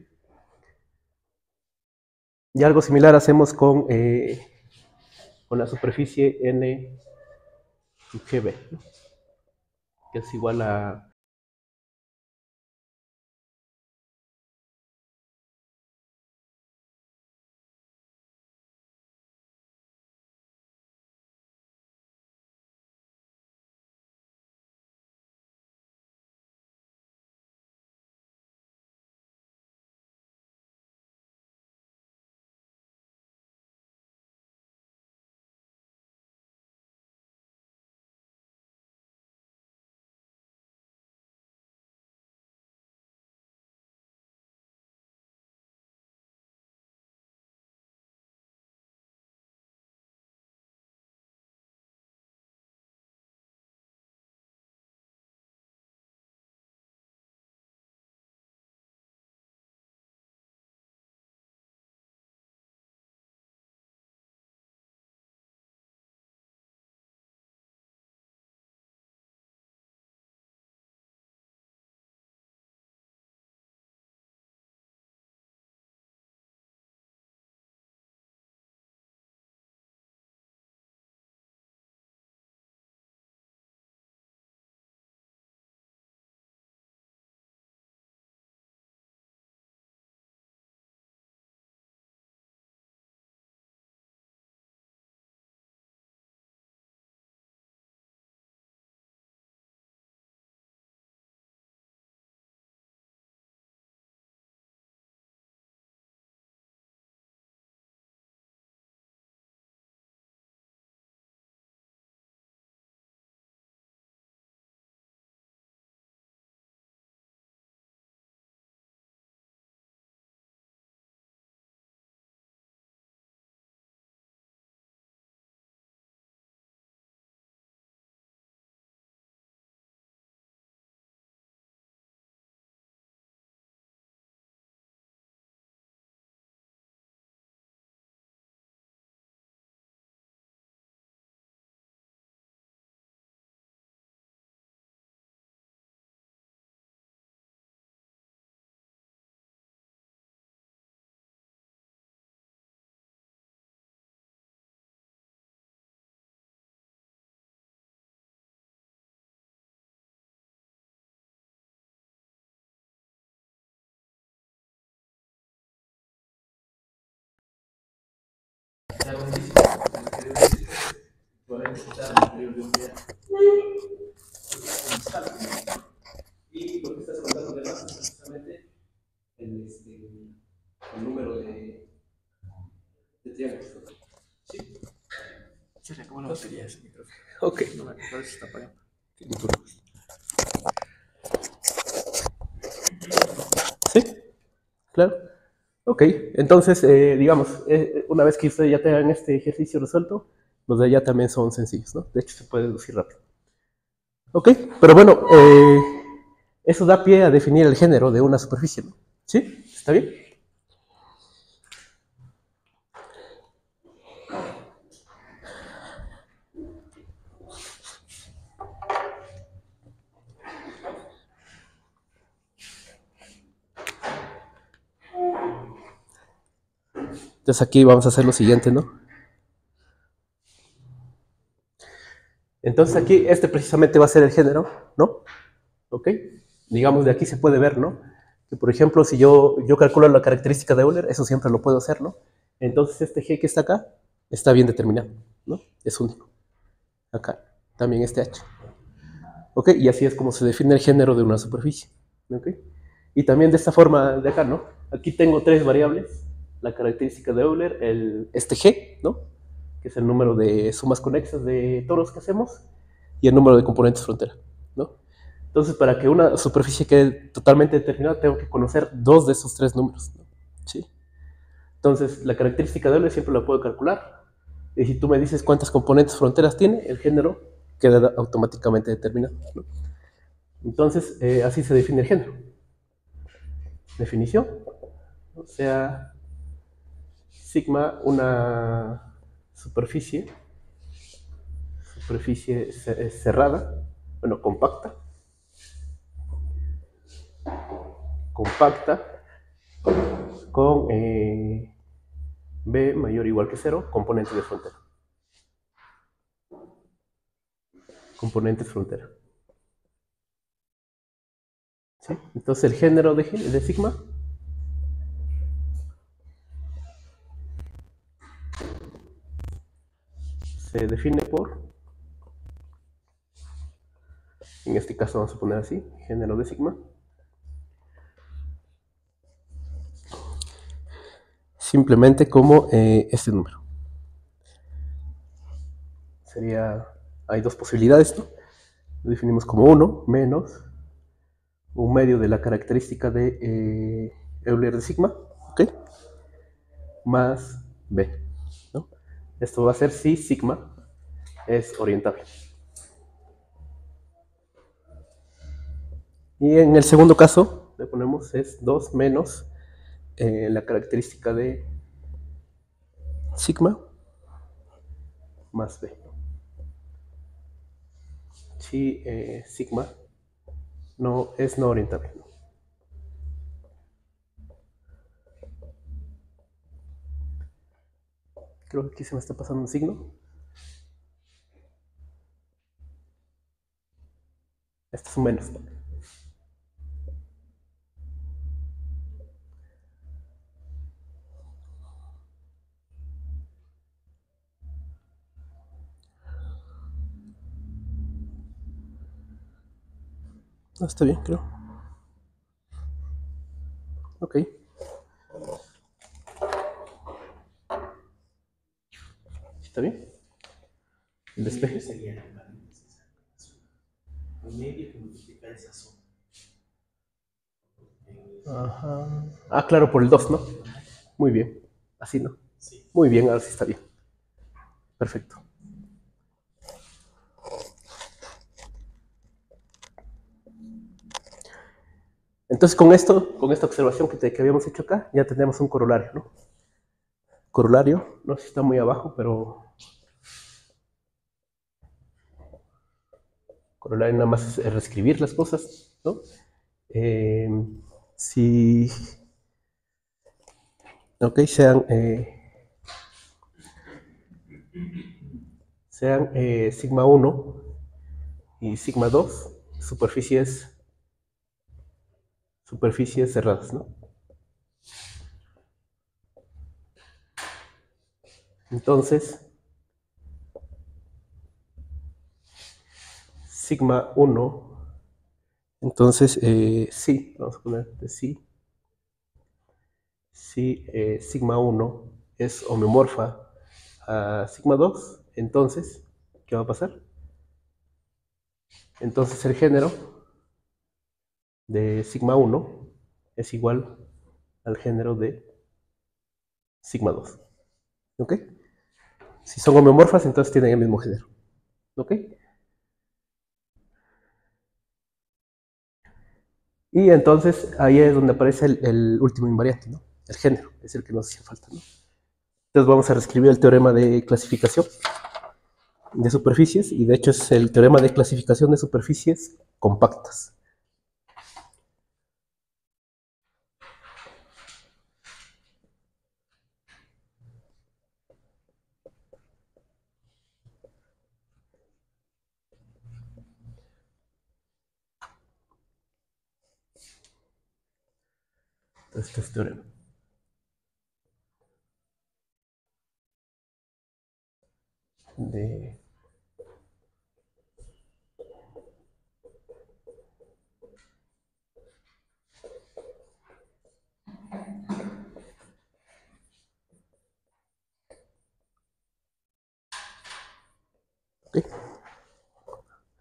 Y algo similar hacemos con, eh, con la superficie N sub G B, ¿no? Que es igual a y lo que estás contando de más es precisamente el, este, el número de, de triángulos. ¿Sí? Se le acabó la batería a ese micrófono. Ok. No me acuerdo si está apagado. ¿Sí? Claro. Ok, entonces, eh, digamos, eh, una vez que ustedes ya tengan este ejercicio resuelto, los de allá también son sencillos, ¿no? De hecho, se puede deducir rápido. Ok, pero bueno, eh, eso da pie a definir el género de una superficie, ¿no? ¿Sí? ¿Está bien? Entonces aquí vamos a hacer lo siguiente, ¿no? Entonces aquí este precisamente va a ser el género, ¿no? ¿Ok? Digamos, de aquí se puede ver, ¿no? Que por ejemplo, si yo, yo calculo la característica de Euler, eso siempre lo puedo hacer, ¿no? Entonces este G que está acá está bien determinado, ¿no? Es único. Acá, también este H. ¿Ok? Y así es como se define el género de una superficie. ¿Ok? Y también de esta forma de acá, ¿no? Aquí tengo tres variables, la característica de Euler, el, este G, ¿no? Que es el número de sumas conexas de toros que hacemos, y el número de componentes frontera, ¿no? Entonces, para que una superficie quede totalmente determinada, tengo que conocer dos de esos tres números, ¿no? ¿Sí? Entonces, la característica doble siempre la puedo calcular. Y si tú me dices cuántas componentes fronteras tiene, el género queda automáticamente determinado, ¿no? Entonces, eh, así se define el género. Definición. O sea, sigma, una superficie, superficie cerrada, bueno, compacta, compacta, con eh, B mayor o igual que cero, componentes de frontera. Componentes frontera. ¿Sí? Entonces el género de, de sigma se define por, en este caso vamos a poner así, género de sigma, simplemente como eh, este número. Sería, hay dos posibilidades, ¿no? Lo definimos como uno menos un medio de la característica de eh, Euler de sigma, ¿ok? Más B, ¿no? Esto va a ser si sigma es orientable. Y en el segundo caso, le ponemos es dos menos eh, la característica de sigma más B. Si eh, sigma no es no orientable. Creo que aquí se me está pasando un signo. Este es un menos. No, está bien, creo. Ok. ¿Está bien? El despeje sería el medio que multiplica esa suma. Ajá. Ah, claro, por el dos, ¿no? Muy bien. Así, ¿no? Sí. Muy bien, ahora sí está bien. Perfecto. Entonces, con esto, con esta observación que, te, que habíamos hecho acá, ya tenemos un corolario, ¿no? Corolario, no sé si está muy abajo, pero corolario nada más es reescribir las cosas, ¿no? Eh, si, ok, sean, eh, sean eh, sigma uno y sigma dos, superficies, superficies cerradas, ¿no? Entonces, sigma uno, entonces, eh, sí, vamos a poner de sí, si eh, sigma uno es homeomorfa a sigma dos, entonces, ¿qué va a pasar? Entonces el género de sigma uno es igual al género de sigma dos. ¿Ok? Si son homeomorfas, entonces tienen el mismo género. ¿Ok? Y entonces ahí es donde aparece el, el último invariante, ¿no? El género, es el que nos hacía falta, ¿no? Entonces vamos a reescribir el teorema de clasificación de superficies, y de hecho es el teorema de clasificación de superficies compactas. Entonces, este es el teorema. De ¿okay?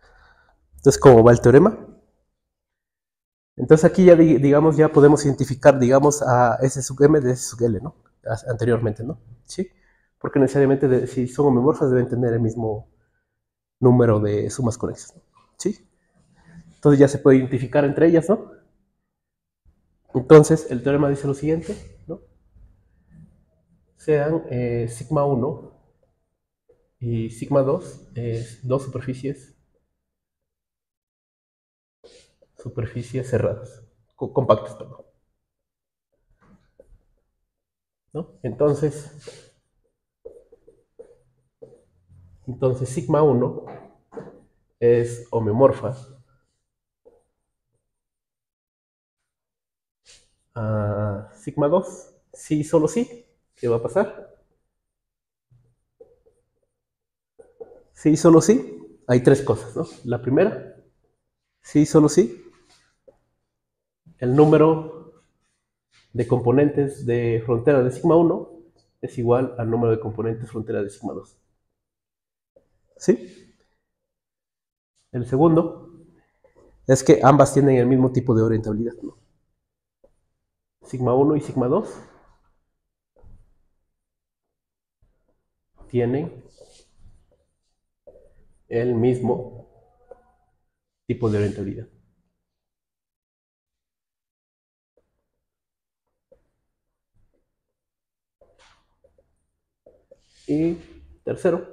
Entonces, ¿cómo va el teorema? Entonces aquí ya, digamos, ya podemos identificar, digamos, a S sub M de S sub L, ¿no? Anteriormente, ¿no? ¿Sí? Porque necesariamente, de, si son homomorfas, deben tener el mismo número de sumas conexas, ¿no? ¿Sí? Entonces ya se puede identificar entre ellas, ¿no? Entonces, el teorema dice lo siguiente, ¿no? Sean eh, sigma uno y sigma dos, eh, dos superficies, superficies cerradas, co compactas, perdón. ¿No? Entonces, entonces sigma uno es homeomorfa a sigma dos, sí, solo sí. ¿Qué va a pasar? Sí, solo sí. Hay tres cosas, ¿no? La primera, sí, solo sí. El número de componentes de frontera de sigma uno es igual al número de componentes frontera de sigma dos. ¿Sí? El segundo es que ambas tienen el mismo tipo de orientabilidad, ¿no? Sigma uno y sigma dos tienen el mismo tipo de orientabilidad. Y tercero,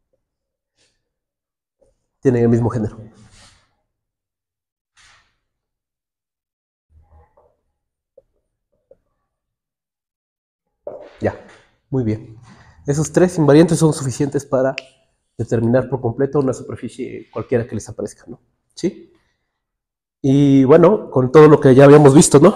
tienen el mismo género. Ya, muy bien. Esos tres invariantes son suficientes para determinar por completo una superficie cualquiera que les aparezca, ¿no? ¿Sí? Y bueno, con todo lo que ya habíamos visto, ¿no?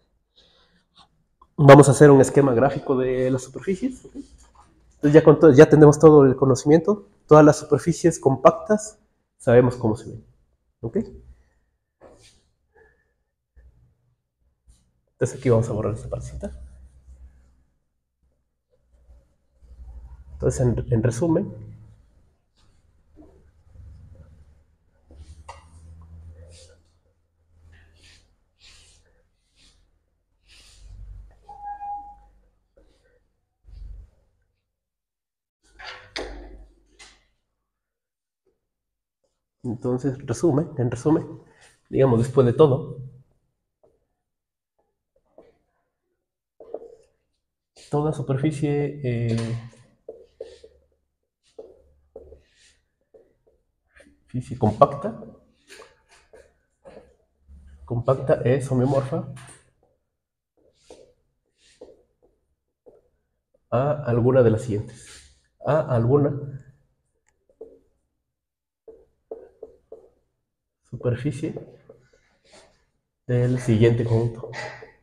Vamos a hacer un esquema gráfico de las superficies. ¿Okay? Entonces ya, con todo, ya tenemos todo el conocimiento. Todas las superficies compactas sabemos cómo se ven. ¿Ok? Entonces aquí vamos a borrar esta partecita. Entonces, en, en resumen, entonces, resumen, en resumen, digamos, después de todo, toda superficie eh, superficie compacta, compacta es homeomorfa a alguna de las siguientes. A alguna superficie del siguiente conjunto.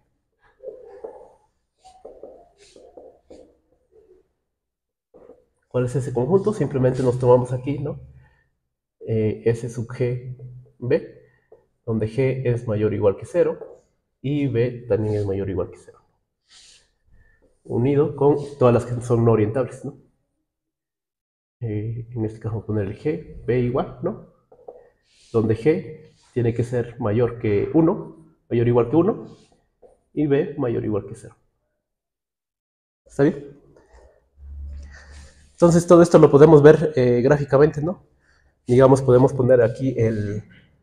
¿Cuál es ese conjunto? Simplemente nos tomamos aquí, ¿no? Eh, S sub G, B, donde G es mayor o igual que cero y B también es mayor o igual que cero. Unido con todas las que son no orientables, ¿no? Eh, en este caso vamos a poner el G, B igual, ¿no? Donde G tiene que ser mayor que uno, mayor o igual que uno, y B mayor o igual que cero. ¿Está bien? Entonces todo esto lo podemos ver eh, gráficamente, ¿no? Digamos, podemos poner aquí el,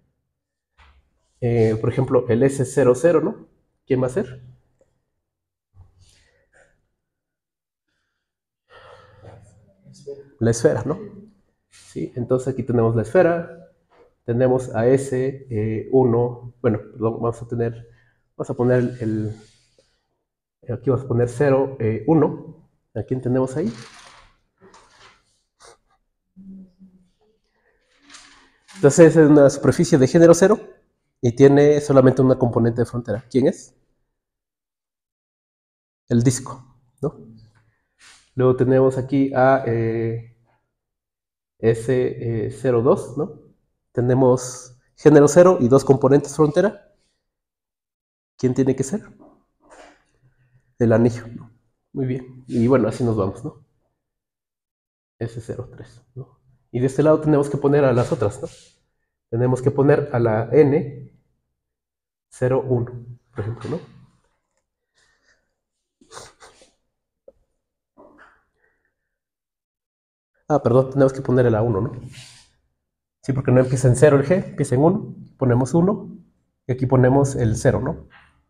eh, por ejemplo, el S cero cero, ¿no? ¿Quién va a ser? La esfera, ¿no? Sí, entonces aquí tenemos la esfera, tenemos a S uno, eh, bueno, perdón, vamos a tener, vamos a poner el, el aquí vamos a poner cero, uno, ¿a quién tenemos ahí? Entonces es una superficie de género cero y tiene solamente una componente de frontera. ¿Quién es? El disco, ¿no? Luego tenemos aquí a eh, S cero dos, ¿no? Tenemos género cero y dos componentes frontera. ¿Quién tiene que ser? El anillo, ¿no? Muy bien. Y bueno, así nos vamos, ¿no? S cero tres, ¿no? Y de este lado tenemos que poner a las otras, ¿no? tenemos que poner a la n cero, uno, por ejemplo, ¿no? Ah, perdón, tenemos que ponerle la uno, ¿no? Sí, porque no empieza en cero el G, empieza en uno, ponemos uno, y aquí ponemos el cero, ¿no?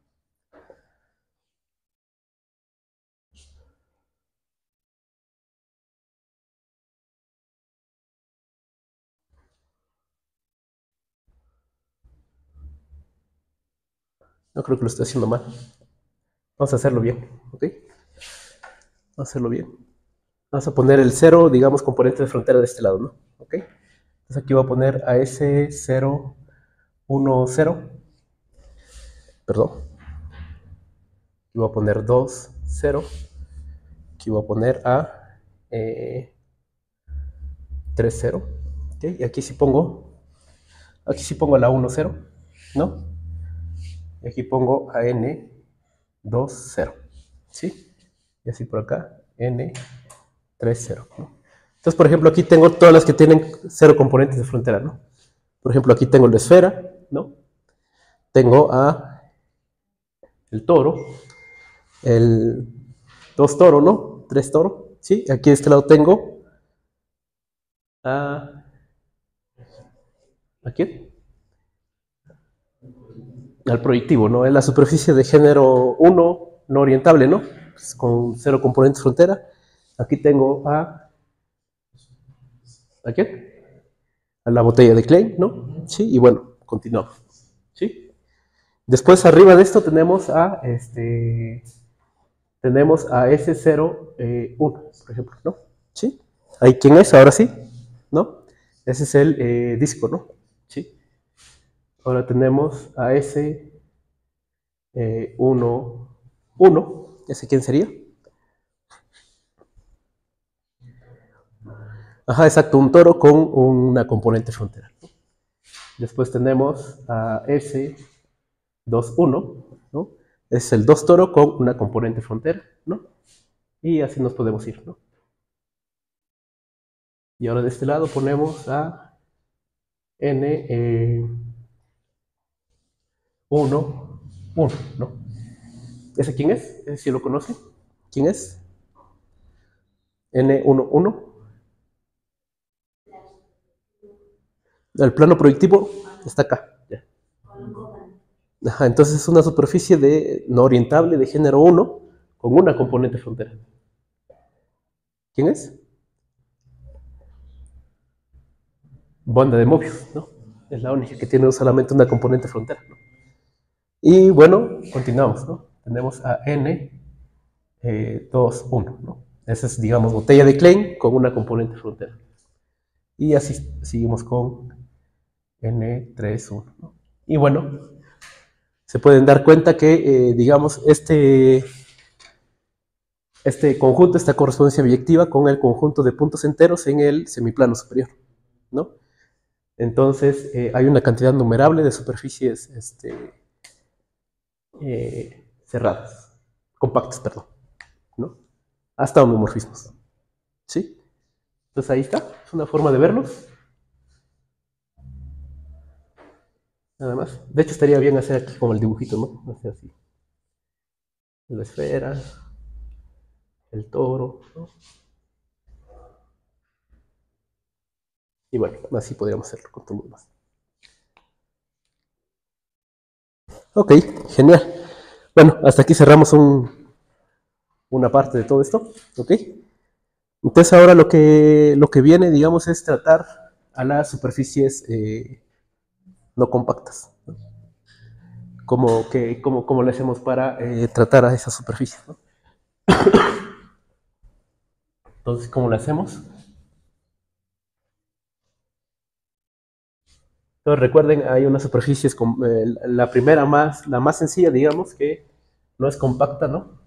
No creo que lo esté haciendo mal. Vamos a hacerlo bien, ¿ok? Vamos a hacerlo bien. Vamos a poner el cero, digamos, componente de frontera de este lado, ¿no? ¿Ok? Entonces aquí voy a poner a ese cero, uno, cero. Perdón. Aquí voy a poner dos, cero. Aquí voy a poner a eh, tres, cero. ¿Ok? Y aquí sí pongo, aquí sí pongo la uno, cero, ¿no? Y aquí pongo a n dos, cero. ¿Sí? Y así por acá, n tres, cero, ¿no? Entonces, por ejemplo, aquí tengo todas las que tienen cero componentes de frontera, ¿no? Por ejemplo, aquí tengo la esfera, ¿no? Tengo a el toro, el dos toro, ¿no? tres toro, ¿sí? Aquí de este lado tengo a... ¿a quién? Al proyectivo, ¿no? Es la superficie de género uno no orientable, ¿no? Pues con cero componentes de frontera. Aquí tengo a... ¿a quién? A la botella de Klein, ¿no? Sí, y bueno, continuamos, ¿sí? Después arriba de esto tenemos a este tenemos a ese cero, uno, por ejemplo, ¿no? ¿Sí? ¿Ahí quién es? Ahora sí, ¿no? Ese es el eh, disco, ¿no? ¿Sí? Ahora tenemos a ese uno, uno, ¿ese quién sería? Ajá, exacto, un toro con una componente frontera, ¿no? Después tenemos a ese dos, uno, ¿no? Es el dos toro con una componente frontera, ¿no? Y así nos podemos ir, ¿no? Y ahora de este lado ponemos a n uno, uno, ¿no? ¿Ese quién es? ¿Ese sí lo conoce? ¿Quién es? n uno, uno. El plano proyectivo está acá. Ya. Ajá, entonces es una superficie de no orientable de género uno con una componente frontera. ¿Quién es? Banda de Mobius, ¿no? Es la única que tiene solamente una componente frontera, ¿no? Y bueno, continuamos, ¿no? Tenemos a n dos, uno, ¿no? Esa es, digamos, botella de Klein con una componente frontera. Y así seguimos con n tres, uno, ¿no? Y bueno, se pueden dar cuenta que, eh, digamos, este, este conjunto, esta correspondencia biyectiva con el conjunto de puntos enteros en el semiplano superior, ¿no? Entonces, eh, hay una cantidad numerable de superficies este, eh, cerradas, compactas, perdón, ¿no? Hasta homomorfismos, ¿sí? Entonces ahí está, es una forma de verlos. Nada más. De hecho, estaría bien hacer aquí como el dibujito, ¿no? Hacer así. La esfera, el toro, ¿no? Y bueno, así podríamos hacerlo con todo más. Ok, genial. Bueno, hasta aquí cerramos un, una parte de todo esto, ¿ok? Entonces ahora lo que, lo que viene, digamos, es tratar a las superficies eh, no compactas, ¿no? ¿Cómo, que, cómo, cómo le hacemos para eh, tratar a esas superficies, ¿no? Entonces, ¿cómo lo hacemos? Entonces, recuerden, hay unas superficies, con, eh, la primera más, la más sencilla, digamos, que no es compacta, ¿no?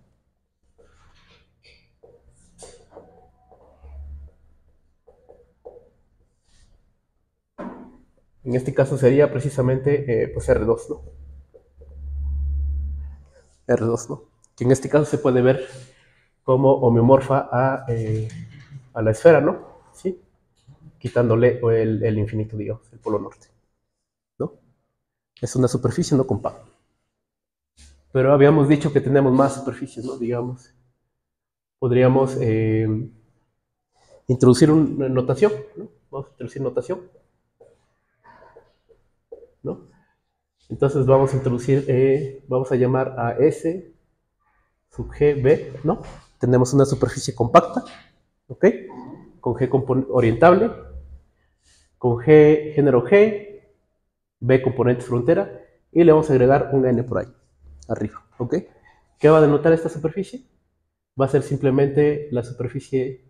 En este caso sería precisamente eh, pues R dos, ¿no? R dos, ¿no? Que en este caso se puede ver como homeomorfa a, eh, a la esfera, ¿no? ¿Sí? Quitándole el, el infinito, digamos, el polo norte. Es una superficie no compacta. Pero habíamos dicho que tenemos más superficies, ¿no? Digamos, podríamos eh, introducir una notación, ¿no? Vamos a introducir notación, ¿no? Entonces vamos a introducir, eh, vamos a llamar a S sub G B, ¿no? Tenemos una superficie compacta, ¿ok? Con G orientable, con G género G, B componentes frontera, y le vamos a agregar un N por ahí, arriba, ¿ok? ¿Qué va a denotar esta superficie? Va a ser simplemente la superficie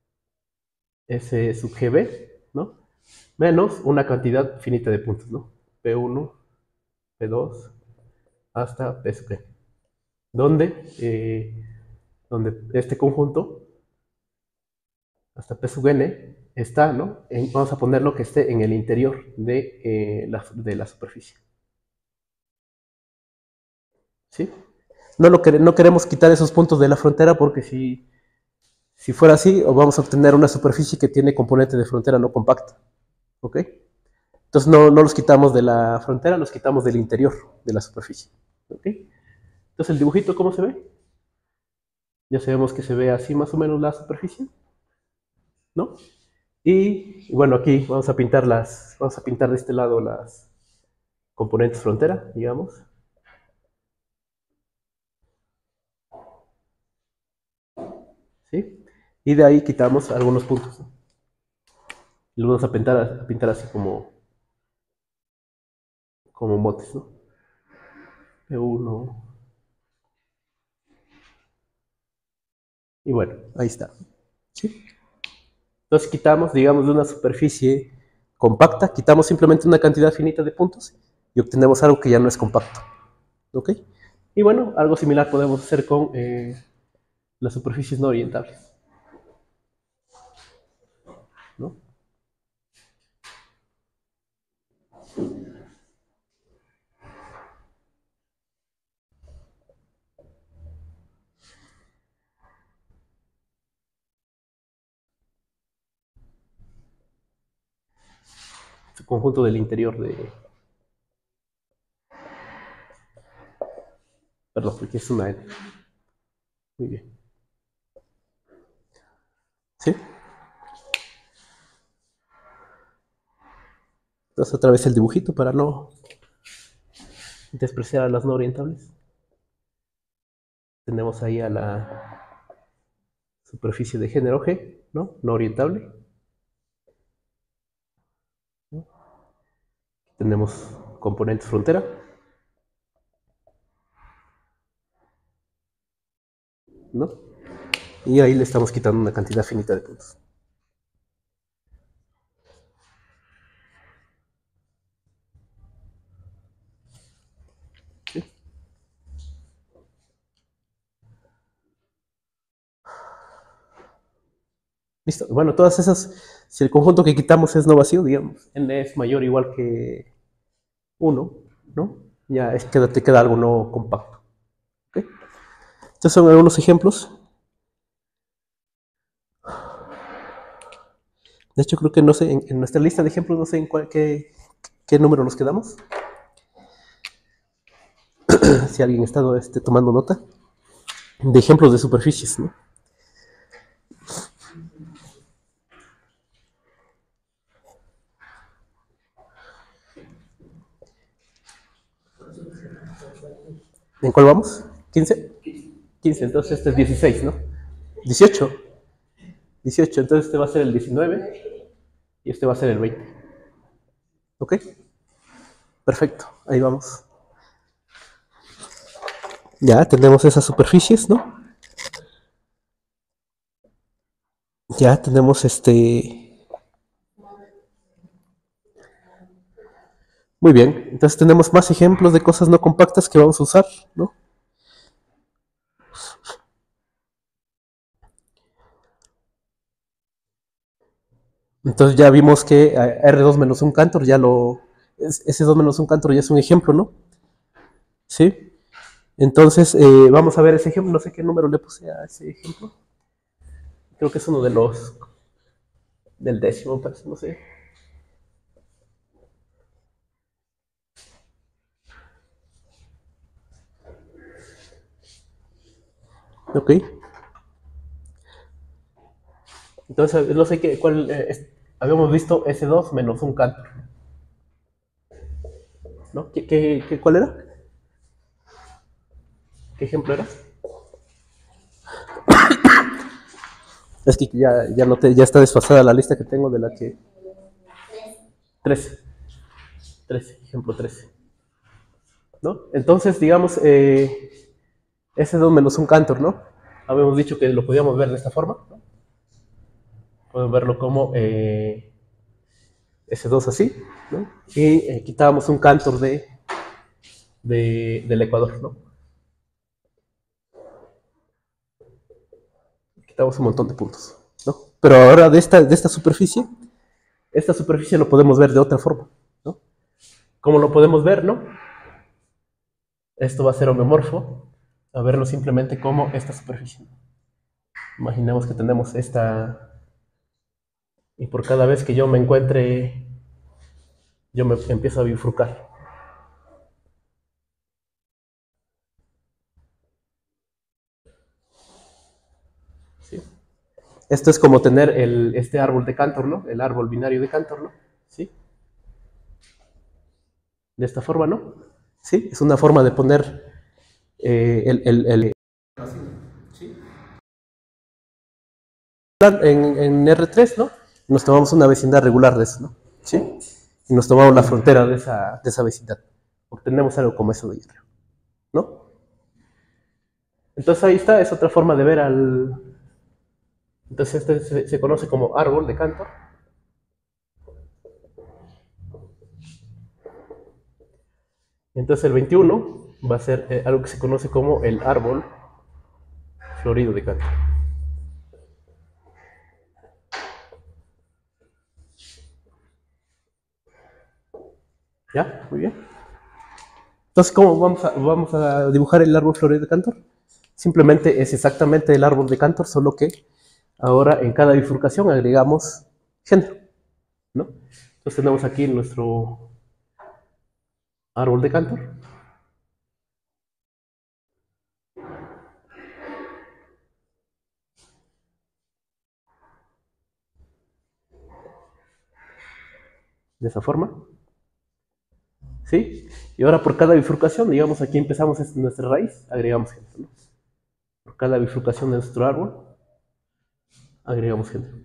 S sub G B, ¿no? Menos una cantidad finita de puntos, ¿no? P uno, P dos, hasta P sub N. Donde, eh, donde este conjunto, hasta P sub N, está, ¿no? En, vamos a ponerlo que esté en el interior de, eh, la, de la superficie. ¿Sí? No, lo que, no queremos quitar esos puntos de la frontera porque si, si fuera así, vamos a obtener una superficie que tiene componente de frontera no compacta. ¿Ok? Entonces no, no los quitamos de la frontera, los quitamos del interior de la superficie. ¿Ok? Entonces el dibujito, ¿cómo se ve? Ya sabemos que se ve así más o menos la superficie, ¿no? Y, y bueno, aquí vamos a pintar las, vamos a pintar de este lado las componentes frontera, digamos. ¿Sí? Y de ahí quitamos algunos puntos, ¿no? Y los vamos a pintar, a pintar así como, como motes, ¿no? P uno. Y bueno, ahí está. ¿Sí? Entonces quitamos, digamos, de una superficie compacta, quitamos simplemente una cantidad finita de puntos y obtenemos algo que ya no es compacto. ¿Ok? Y bueno, algo similar podemos hacer con eh, las superficies no orientables, ¿no? Su conjunto del interior de... Perdón, porque es una N. Muy bien. ¿Sí? Entonces otra vez el dibujito para no despreciar a las no orientables. Tenemos ahí a la superficie de género G, ¿no? No orientable. ¿No? Tenemos componentes frontera. ¿No? Y ahí le estamos quitando una cantidad finita de puntos. ¿Sí? Listo. Bueno, todas esas, si el conjunto que quitamos es no vacío, digamos, n es mayor o igual que uno, ¿no? Ya es que te queda algo no compacto. ¿Okay? Estos son algunos ejemplos. De hecho, creo que no sé, en, en nuestra lista de ejemplos, no sé en cuál, qué, qué número nos quedamos. Si alguien está este, tomando nota de ejemplos de superficies, ¿no? ¿En cuál vamos? ¿quince? quince, entonces este es dieciséis, ¿no? dieciocho. dieciocho, entonces este va a ser el diecinueve y este va a ser el veinte. ¿Ok? Perfecto, ahí vamos. Ya tenemos esas superficies, ¿no? Ya tenemos este... Muy bien, entonces tenemos más ejemplos de cosas no compactas que vamos a usar, ¿no? Entonces ya vimos que R dos menos un Cantor ya lo... Ese dos menos un Cantor ya es un ejemplo, ¿no? ¿Sí? Entonces eh, vamos a ver ese ejemplo, no sé qué número le puse a ese ejemplo. Creo que es uno de los... del décimo, parece, no sé. Ok. Entonces, no sé qué, cuál, eh, es- habíamos visto S dos menos un cantor, ¿no? ¿Qué, qué, qué- cuál era? ¿Qué ejemplo era? Es que ya, ya, no te, ya está desfasada la lista que tengo de la que... trece. trece, ejemplo trece. ¿No? Entonces, digamos, eh, S dos menos un cantor, ¿no? Habíamos dicho que lo podíamos ver de esta forma, ¿no? Podemos verlo como eh, S dos así, ¿no? Y eh, quitábamos un cantor de, de, del ecuador, ¿no? Quitamos un montón de puntos, ¿no? Pero ahora de esta, de esta superficie, esta superficie lo podemos ver de otra forma, ¿no? ¿Cómo lo podemos ver, no? Esto va a ser homeomorfo a verlo simplemente como esta superficie. Imaginemos que tenemos esta, y por cada vez que yo me encuentre, yo me empiezo a bifurcar. ¿Sí? Esto es como tener el, este árbol de Cantor, ¿no? El árbol binario de Cantor, ¿no? ¿Sí? De esta forma, ¿no? ¿Sí? Es una forma de poner eh, el, el, el ¿sí? En, en R tres, ¿no? Nos tomamos una vecindad regular de eso, ¿no? ¿Sí? Y nos tomamos la frontera de esa, de esa vecindad. Obtenemos algo como eso de hierro, ¿no? Entonces ahí está, es otra forma de ver al... Entonces este se, se conoce como árbol de Cantor. Entonces el veintiuno va a ser eh, algo que se conoce como el árbol florido de Cantor. ¿Ya? Muy bien. Entonces, ¿cómo vamos a, vamos a dibujar el árbol florido de Cantor? Simplemente es exactamente el árbol de Cantor, solo que ahora en cada bifurcación agregamos género, ¿no? Entonces tenemos aquí nuestro árbol de Cantor. De esa forma. ¿Sí? Y ahora por cada bifurcación, digamos aquí empezamos nuestra raíz, agregamos género, ¿no? Por cada bifurcación de nuestro árbol, agregamos género.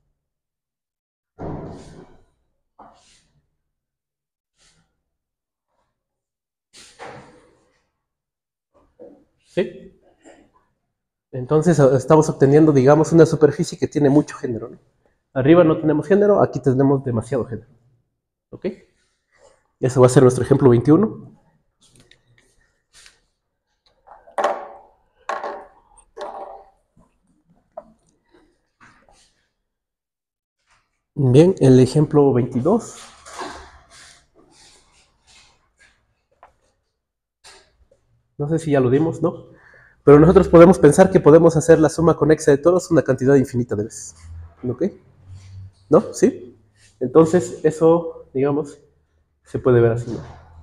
¿Sí? Entonces estamos obteniendo, digamos, una superficie que tiene mucho género, ¿no? Arriba no tenemos género, aquí tenemos demasiado género. ¿Ok? Ese va a ser nuestro ejemplo veintiuno. Bien, el ejemplo veintidós. No sé si ya lo dimos, ¿no? Pero nosotros podemos pensar que podemos hacer la suma conexa de todos una cantidad infinita de veces. ¿Ok? ¿No? ¿Sí? Entonces, eso, digamos, se puede ver así, ¿no?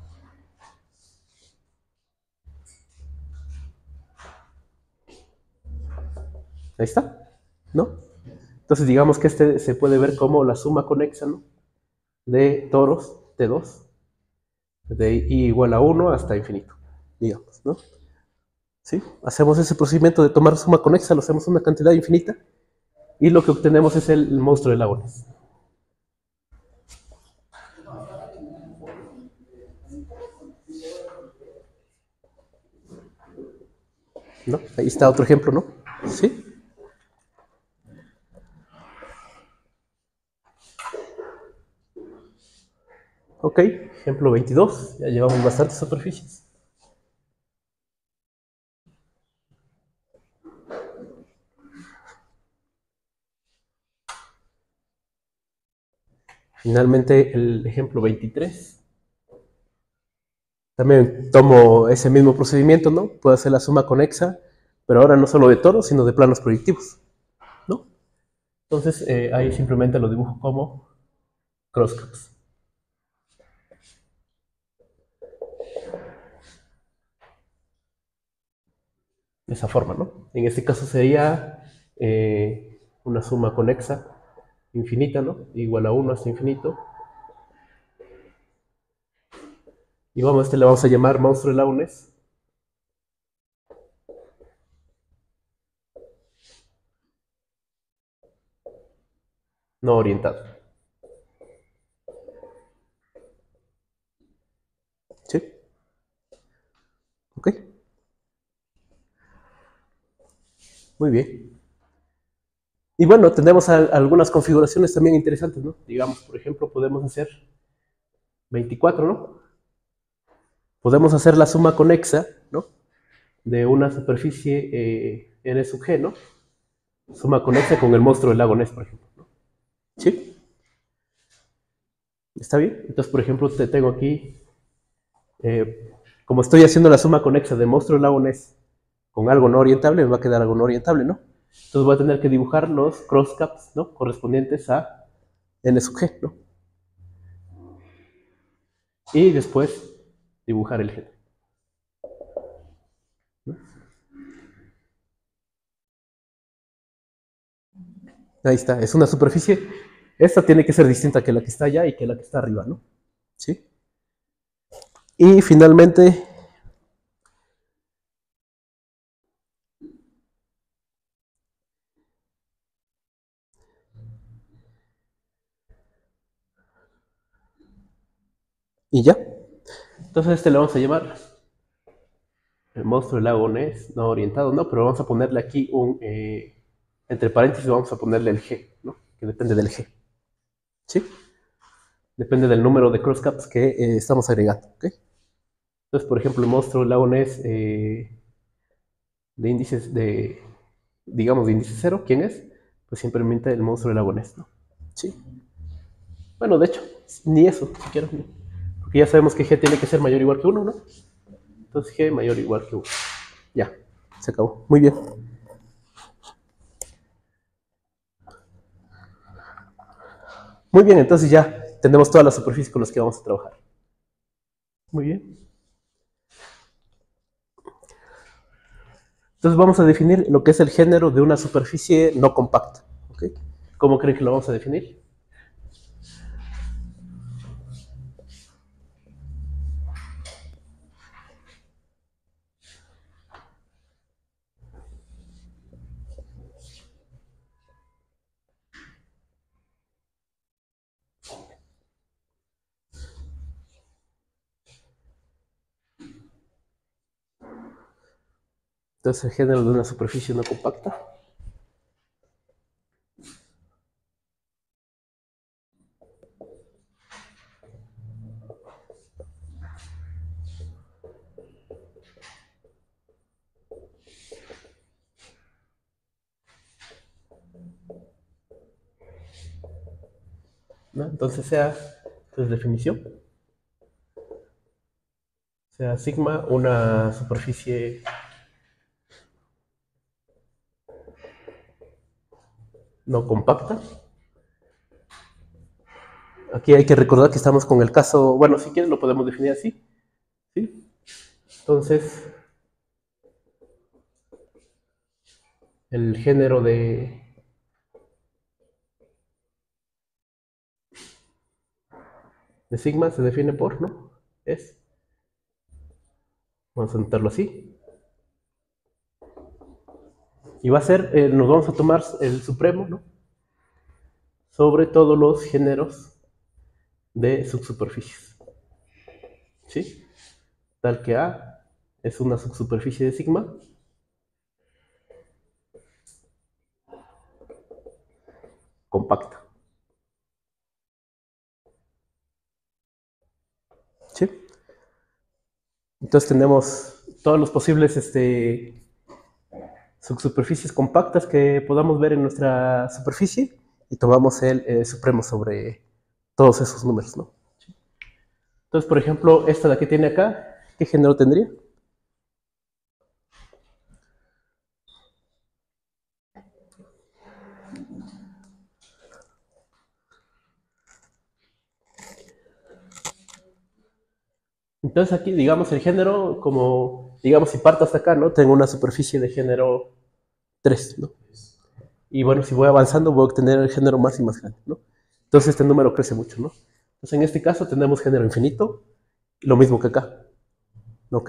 Ahí está, ¿no? Entonces, digamos que este se puede ver como la suma conexa, ¿no? De toros, T dos, de i igual a uno hasta infinito, digamos, ¿no? ¿Sí? Hacemos ese procedimiento de tomar suma conexa, lo hacemos una cantidad infinita, y lo que obtenemos es el, el monstruo de Lagones. ¿No? Ahí está otro ejemplo, ¿no? ¿Sí? Ok, ejemplo veintidós, ya llevamos bastantes superficies. Finalmente, el ejemplo veintitrés. También tomo ese mismo procedimiento, ¿no? Puedo hacer la suma conexa, pero ahora no solo de toros, sino de planos proyectivos, ¿no? Entonces, eh, ahí simplemente lo dibujo como crosscuts. esa forma, ¿no? En este caso sería eh, una suma conexa infinita, ¿no? Igual a uno hasta infinito. Y vamos, a este le vamos a llamar monstruo de Laones. No orientado. ¿Sí? ¿Ok? Muy bien. Y bueno, tenemos a, algunas configuraciones también interesantes, ¿no? Digamos, por ejemplo, podemos hacer veinticuatro, ¿no? Podemos hacer la suma conexa, ¿no? De una superficie eh, N sub G, ¿no? Suma conexa con el monstruo del lago Ness, por ejemplo, ¿no? ¿Sí? ¿Está bien? Entonces, por ejemplo, te tengo aquí, eh, como estoy haciendo la suma conexa de monstruo del lago Ness con algo no orientable, me va a quedar algo no orientable, ¿no? Entonces voy a tener que dibujar los crosscaps, ¿no? Correspondientes a N sub G, ¿no? Y después dibujar el género. ¿No? Ahí está, es una superficie. Esta tiene que ser distinta que la que está allá y que la que está arriba, ¿no? ¿Sí? Y finalmente, y ya. Entonces este lo vamos a llamar el monstruo del lago Ness, no orientado, ¿no? Pero vamos a ponerle aquí un, eh, entre paréntesis vamos a ponerle el G, ¿no? Que depende del G. ¿Sí? Depende del número de crosscaps que eh, estamos agregando, ¿ok? Entonces, por ejemplo, el monstruo del lago Ness eh, de índices de, digamos, de índice cero, ¿quién es? Pues simplemente el monstruo del lago Ness, ¿no? ¿Sí? Bueno, de hecho, ni eso, siquiera. Porque ya sabemos que G tiene que ser mayor o igual que uno, ¿no? Entonces G mayor o igual que uno. Ya, se acabó. Muy bien. Muy bien, entonces ya tenemos todas las superficies con las que vamos a trabajar. Muy bien. Entonces vamos a definir lo que es el género de una superficie no compacta. ¿Okay? ¿Cómo creen que lo vamos a definir? Entonces el género de una superficie no compacta. ¿No? Entonces sea, pues definición, sea sigma una superficie no compacta. Aquí hay que recordar que estamos con el caso, bueno, si quieres lo podemos definir así, ¿sí? Entonces, el género de de sigma se define por, ¿no? Es, vamos a anotarlo así. Y va a ser, eh, nos vamos a tomar el supremo, ¿no? Sobre todos los géneros de subsuperficies. ¿Sí? Tal que A es una subsuperficie de sigma. Compacta. ¿Sí? Entonces tenemos todos los posibles este, subsuperficies compactas que podamos ver en nuestra superficie y tomamos el eh, supremo sobre todos esos números, ¿no? Entonces, por ejemplo, esta de aquí tiene acá, ¿qué género tendría? Entonces aquí, digamos, el género como digamos, si parto hasta acá, ¿no? Tengo una superficie de género tres, ¿no? Y bueno, si voy avanzando, voy a obtener el género más y más grande, ¿no? Entonces este número crece mucho, ¿no? Entonces en este caso tenemos género infinito, lo mismo que acá, ¿ok?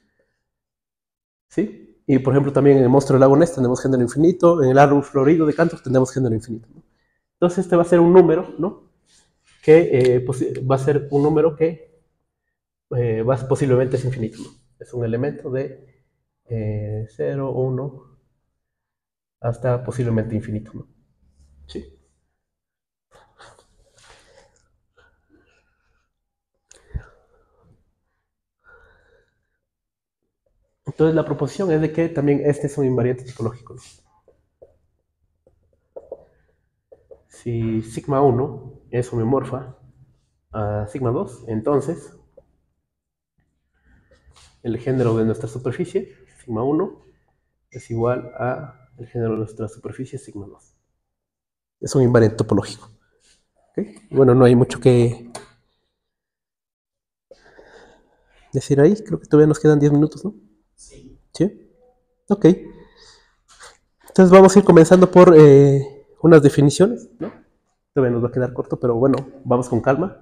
¿Sí? Y por ejemplo también en el monstruo del lago Ness tenemos género infinito, en el árbol florido de Cantor tenemos género infinito, ¿no? Entonces este va a ser un número, ¿no? Que eh, va a ser un número que eh, va, posiblemente es infinito, ¿no? Es un elemento de eh, cero, uno, hasta posiblemente infinito, ¿no? Sí. Entonces la proposición es de que también este es un invariante topológico, ¿no? Si sigma uno es homeomorfa a sigma dos, entonces el género de nuestra superficie, sigma uno, es igual a el género de nuestra superficie, sigma dos. Es un invariante topológico. ¿Okay? Bueno, no hay mucho que decir ahí. Creo que todavía nos quedan diez minutos, ¿no? Sí. ¿Sí? Ok. Entonces vamos a ir comenzando por eh, unas definiciones, ¿no? Todavía nos va a quedar corto, pero bueno, vamos con calma.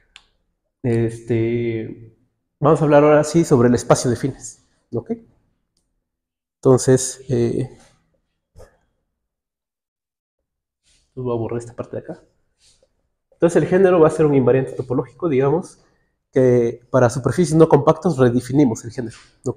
Este, vamos a hablar ahora sí sobre el espacio de fines, ¿ok? Entonces, eh, voy a borrar esta parte de acá. Entonces el género va a ser un invariante topológico, digamos, que para superficies no compactas redefinimos el género, ¿ok?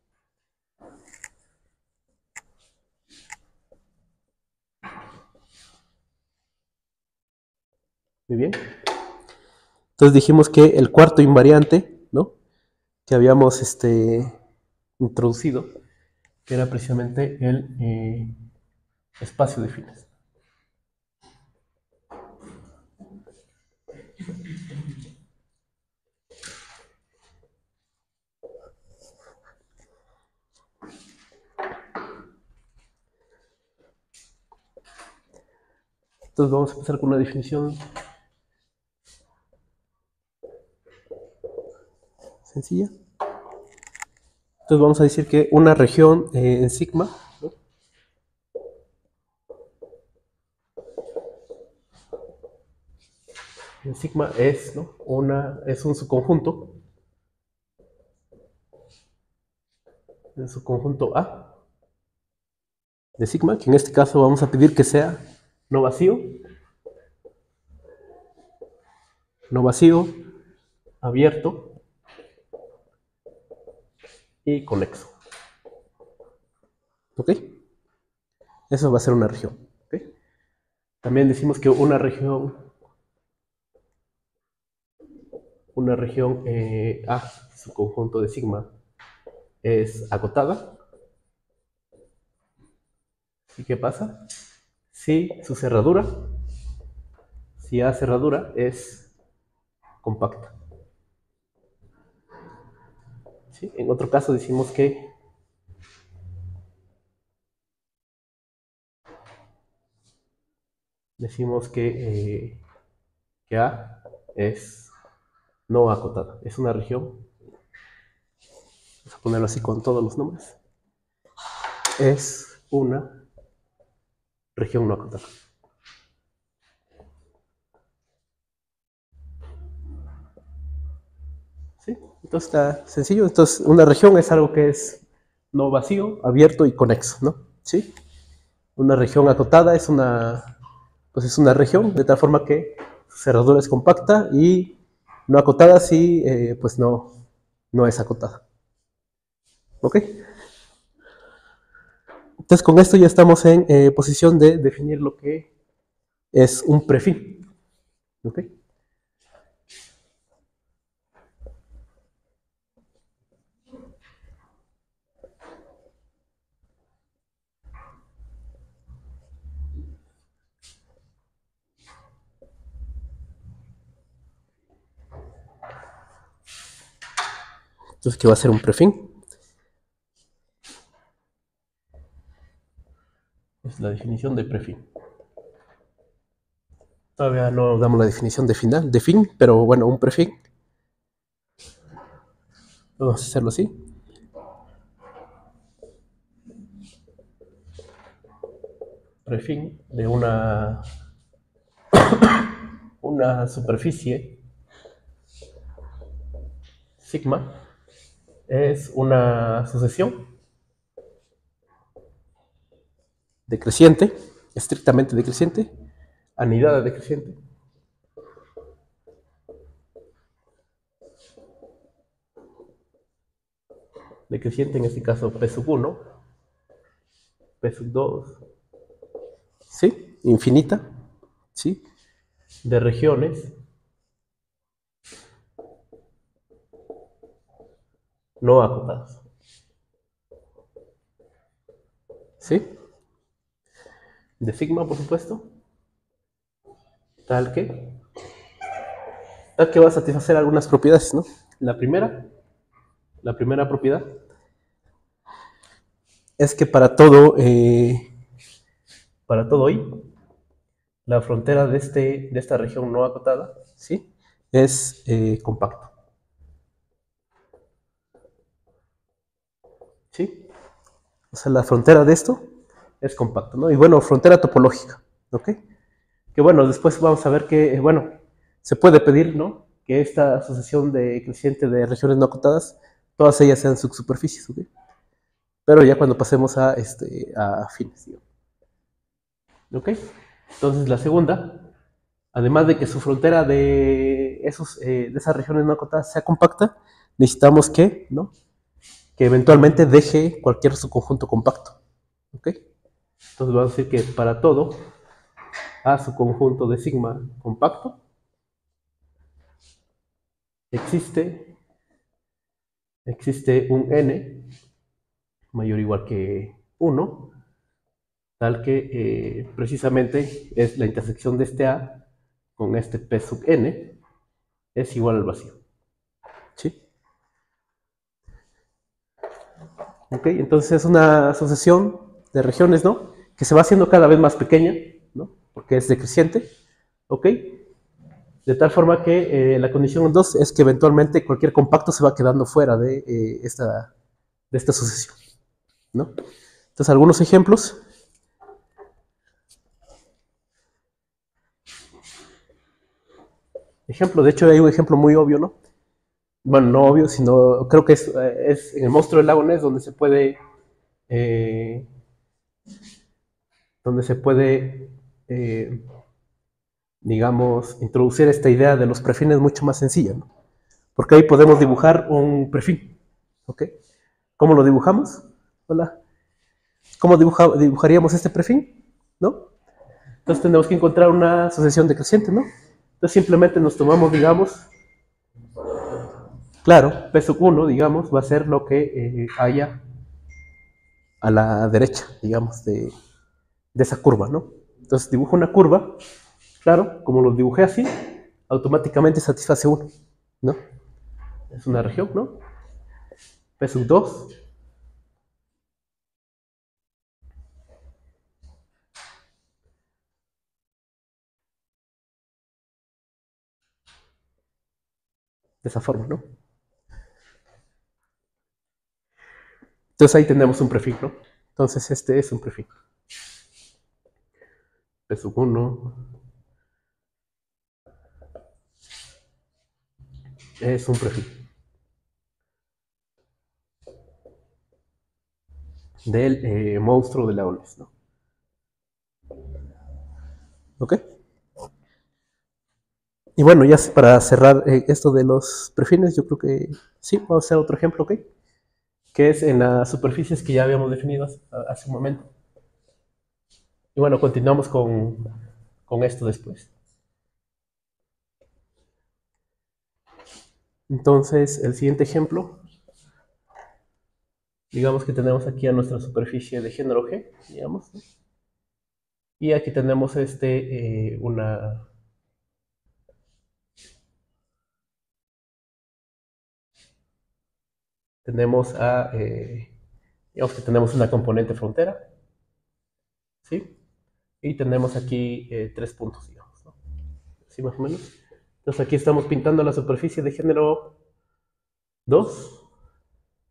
Muy bien. Entonces dijimos que el cuarto invariante, ¿no? Que habíamos este, introducido, que era precisamente el eh, espacio de fines. Entonces vamos a empezar con una definición sencilla. Entonces vamos a decir que una región eh, en sigma, ¿no? En sigma es, ¿no? Una, es un subconjunto, en su conjunto A de sigma, que en este caso vamos a pedir que sea no vacío, no vacío, abierto y conexo. ¿Ok? Eso va a ser una región. ¿Ok? También decimos que una región, una región eh, A, su conjunto de sigma, es acotada. ¿Y qué pasa? Si su cerradura, si A cerradura es compacta. ¿Sí? En otro caso decimos que decimos que, eh, que A es no acotada, es una región, vamos a ponerlo así con todos los nombres, es una región no acotada. ¿Sí? Entonces está sencillo. Entonces una región es algo que es no vacío, abierto y conexo, ¿no? ¿Sí? Una región acotada es una, pues es una región de tal forma que su cerradura es compacta y no acotada si eh, pues no, no es acotada. ¿Ok? Entonces con esto ya estamos en eh, posición de definir lo que es un prefin. ¿Ok? Entonces, ¿qué va a ser un prefin? Es la definición de prefin. Todavía no damos la definición de final, de fin, pero bueno, un prefin. Vamos a hacerlo así. prefin de una, una superficie sigma es una sucesión decreciente, estrictamente decreciente, anidada decreciente, decreciente en este caso P sub uno, P sub dos, ¿sí? Infinita, ¿sí? De regiones no acotadas, ¿sí? De sigma, por supuesto, tal que, tal que va a satisfacer algunas propiedades, ¿no? La primera, la primera propiedad es que para todo, eh, para todo i, la frontera de, este, de esta región no acotada, ¿sí? Es eh, compacto, ¿sí? O sea, la frontera de esto es compacto, ¿no? Y bueno, frontera topológica, ¿ok? Que bueno, después vamos a ver que, bueno, se puede pedir, ¿no? Que esta asociación de creciente de regiones no acotadas, todas ellas sean subsuperficies, ¿ok? Pero ya cuando pasemos a, este, a fines, digamos. ¿Ok? Entonces la segunda, además de que su frontera de, esos, eh, de esas regiones no acotadas sea compacta, necesitamos que, ¿no? Que eventualmente deje cualquier subconjunto compacto. ¿Ok? Entonces vamos a decir que para todo A su conjunto de sigma compacto existe, existe un n mayor o igual que uno, tal que eh, precisamente es la intersección de este A con este P sub n es igual al vacío. ¿Sí? ¿Ok? Entonces es una sucesión de regiones, ¿no? Que se va haciendo cada vez más pequeña, ¿no? Porque es decreciente. ¿Ok? De tal forma que eh, la condición dos es que eventualmente cualquier compacto se va quedando fuera de, eh, esta, de esta sucesión, ¿no? Entonces, algunos ejemplos. Ejemplo, de hecho hay un ejemplo muy obvio, ¿no? Bueno, no obvio, sino creo que es, es en el monstruo del lago Ness donde se puede, eh, donde se puede, eh, digamos, introducir esta idea de los prefines mucho más sencilla, ¿no? Porque ahí podemos dibujar un prefin, ¿ok? ¿Cómo lo dibujamos? Hola. ¿Cómo dibuja, dibujaríamos este prefin? ¿No? Entonces tenemos que encontrar una sucesión decreciente, ¿no? Entonces simplemente nos tomamos, digamos, claro, P sub uno, digamos, va a ser lo que eh, haya a la derecha, digamos, de, de esa curva, ¿no? Entonces dibujo una curva, claro, como lo dibujé así, automáticamente satisface uno, ¿no? Es una región, ¿no? P sub dos. De esa forma, ¿no? Entonces ahí tenemos un prefijo, ¿no? Entonces este es un prefijo. P sub uno es un prefijo del eh, monstruo de leones, ¿no? ¿Ok? Y bueno, ya para cerrar eh, esto de los prefines, yo creo que sí, vamos a hacer otro ejemplo, ¿ok? Que es en las superficies que ya habíamos definido hace, hace un momento. Y bueno, continuamos con, con esto después. Entonces, el siguiente ejemplo, digamos que tenemos aquí a nuestra superficie de género G, digamos, ¿no? Y aquí tenemos este, eh, una... Tenemos a, eh, digamos que tenemos una componente frontera, ¿sí? Y tenemos aquí eh, tres puntos, digamos, ¿no? ¿Sí, más o menos? Entonces aquí estamos pintando la superficie de género dos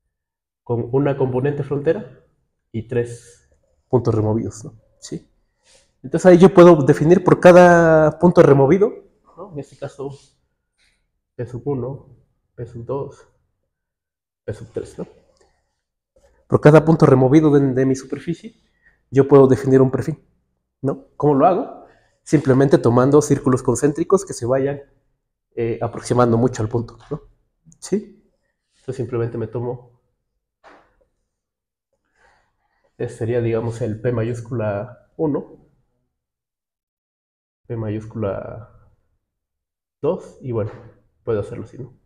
con una componente frontera y tres puntos removidos, ¿no? ¿Sí? Entonces ahí yo puedo definir por cada punto removido, ¿no? En este caso, P sub uno, P sub dos, P sub tres, ¿no? Por cada punto removido de, de mi superficie, yo puedo definir un perfil, ¿no? ¿Cómo lo hago? Simplemente tomando círculos concéntricos que se vayan eh, aproximando mucho al punto, ¿no? ¿Sí? Entonces simplemente me tomo, este sería, digamos, el P mayúscula uno, P mayúscula dos, y bueno, puedo hacerlo así, ¿no?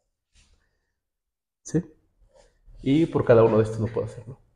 ¿Sí? Y por cada uno de estos lo puedo hacer, ¿no?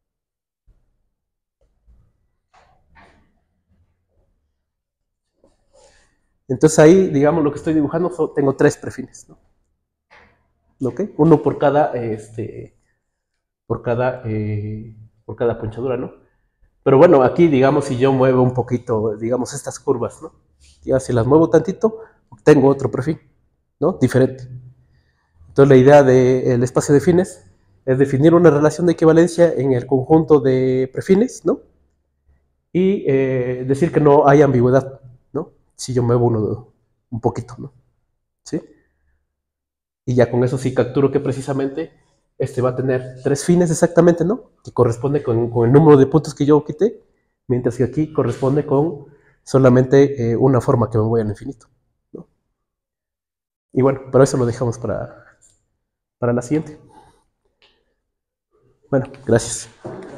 Entonces ahí, digamos, lo que estoy dibujando, so, tengo tres perfines, ¿no? ¿Ok? Uno por cada, este, por cada, eh, por cada ponchadura, ¿no? Pero bueno, aquí, digamos, si yo muevo un poquito, digamos, estas curvas, ¿no? Ya si las muevo tantito, tengo otro perfil, ¿no? Diferente. Entonces la idea del espacio de fines es definir una relación de equivalencia en el conjunto de prefines, ¿no? Y eh, decir que no hay ambigüedad, ¿no? Si yo muevo uno un poquito, ¿no? ¿Sí? Y ya con eso sí capturo que precisamente este va a tener tres fines exactamente, ¿no? Que corresponde con, con el número de puntos que yo quité, mientras que aquí corresponde con solamente eh, una forma que me voy al infinito, ¿no? Y bueno, pero eso lo dejamos para, para la siguiente. Bueno, gracias.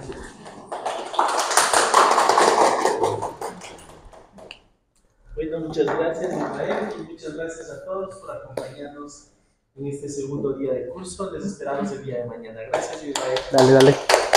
Bueno, muchas gracias, Israel, y muchas gracias a todos por acompañarnos en este segundo día de curso. Les esperamos el día de mañana. Gracias, Israel. Dale, dale.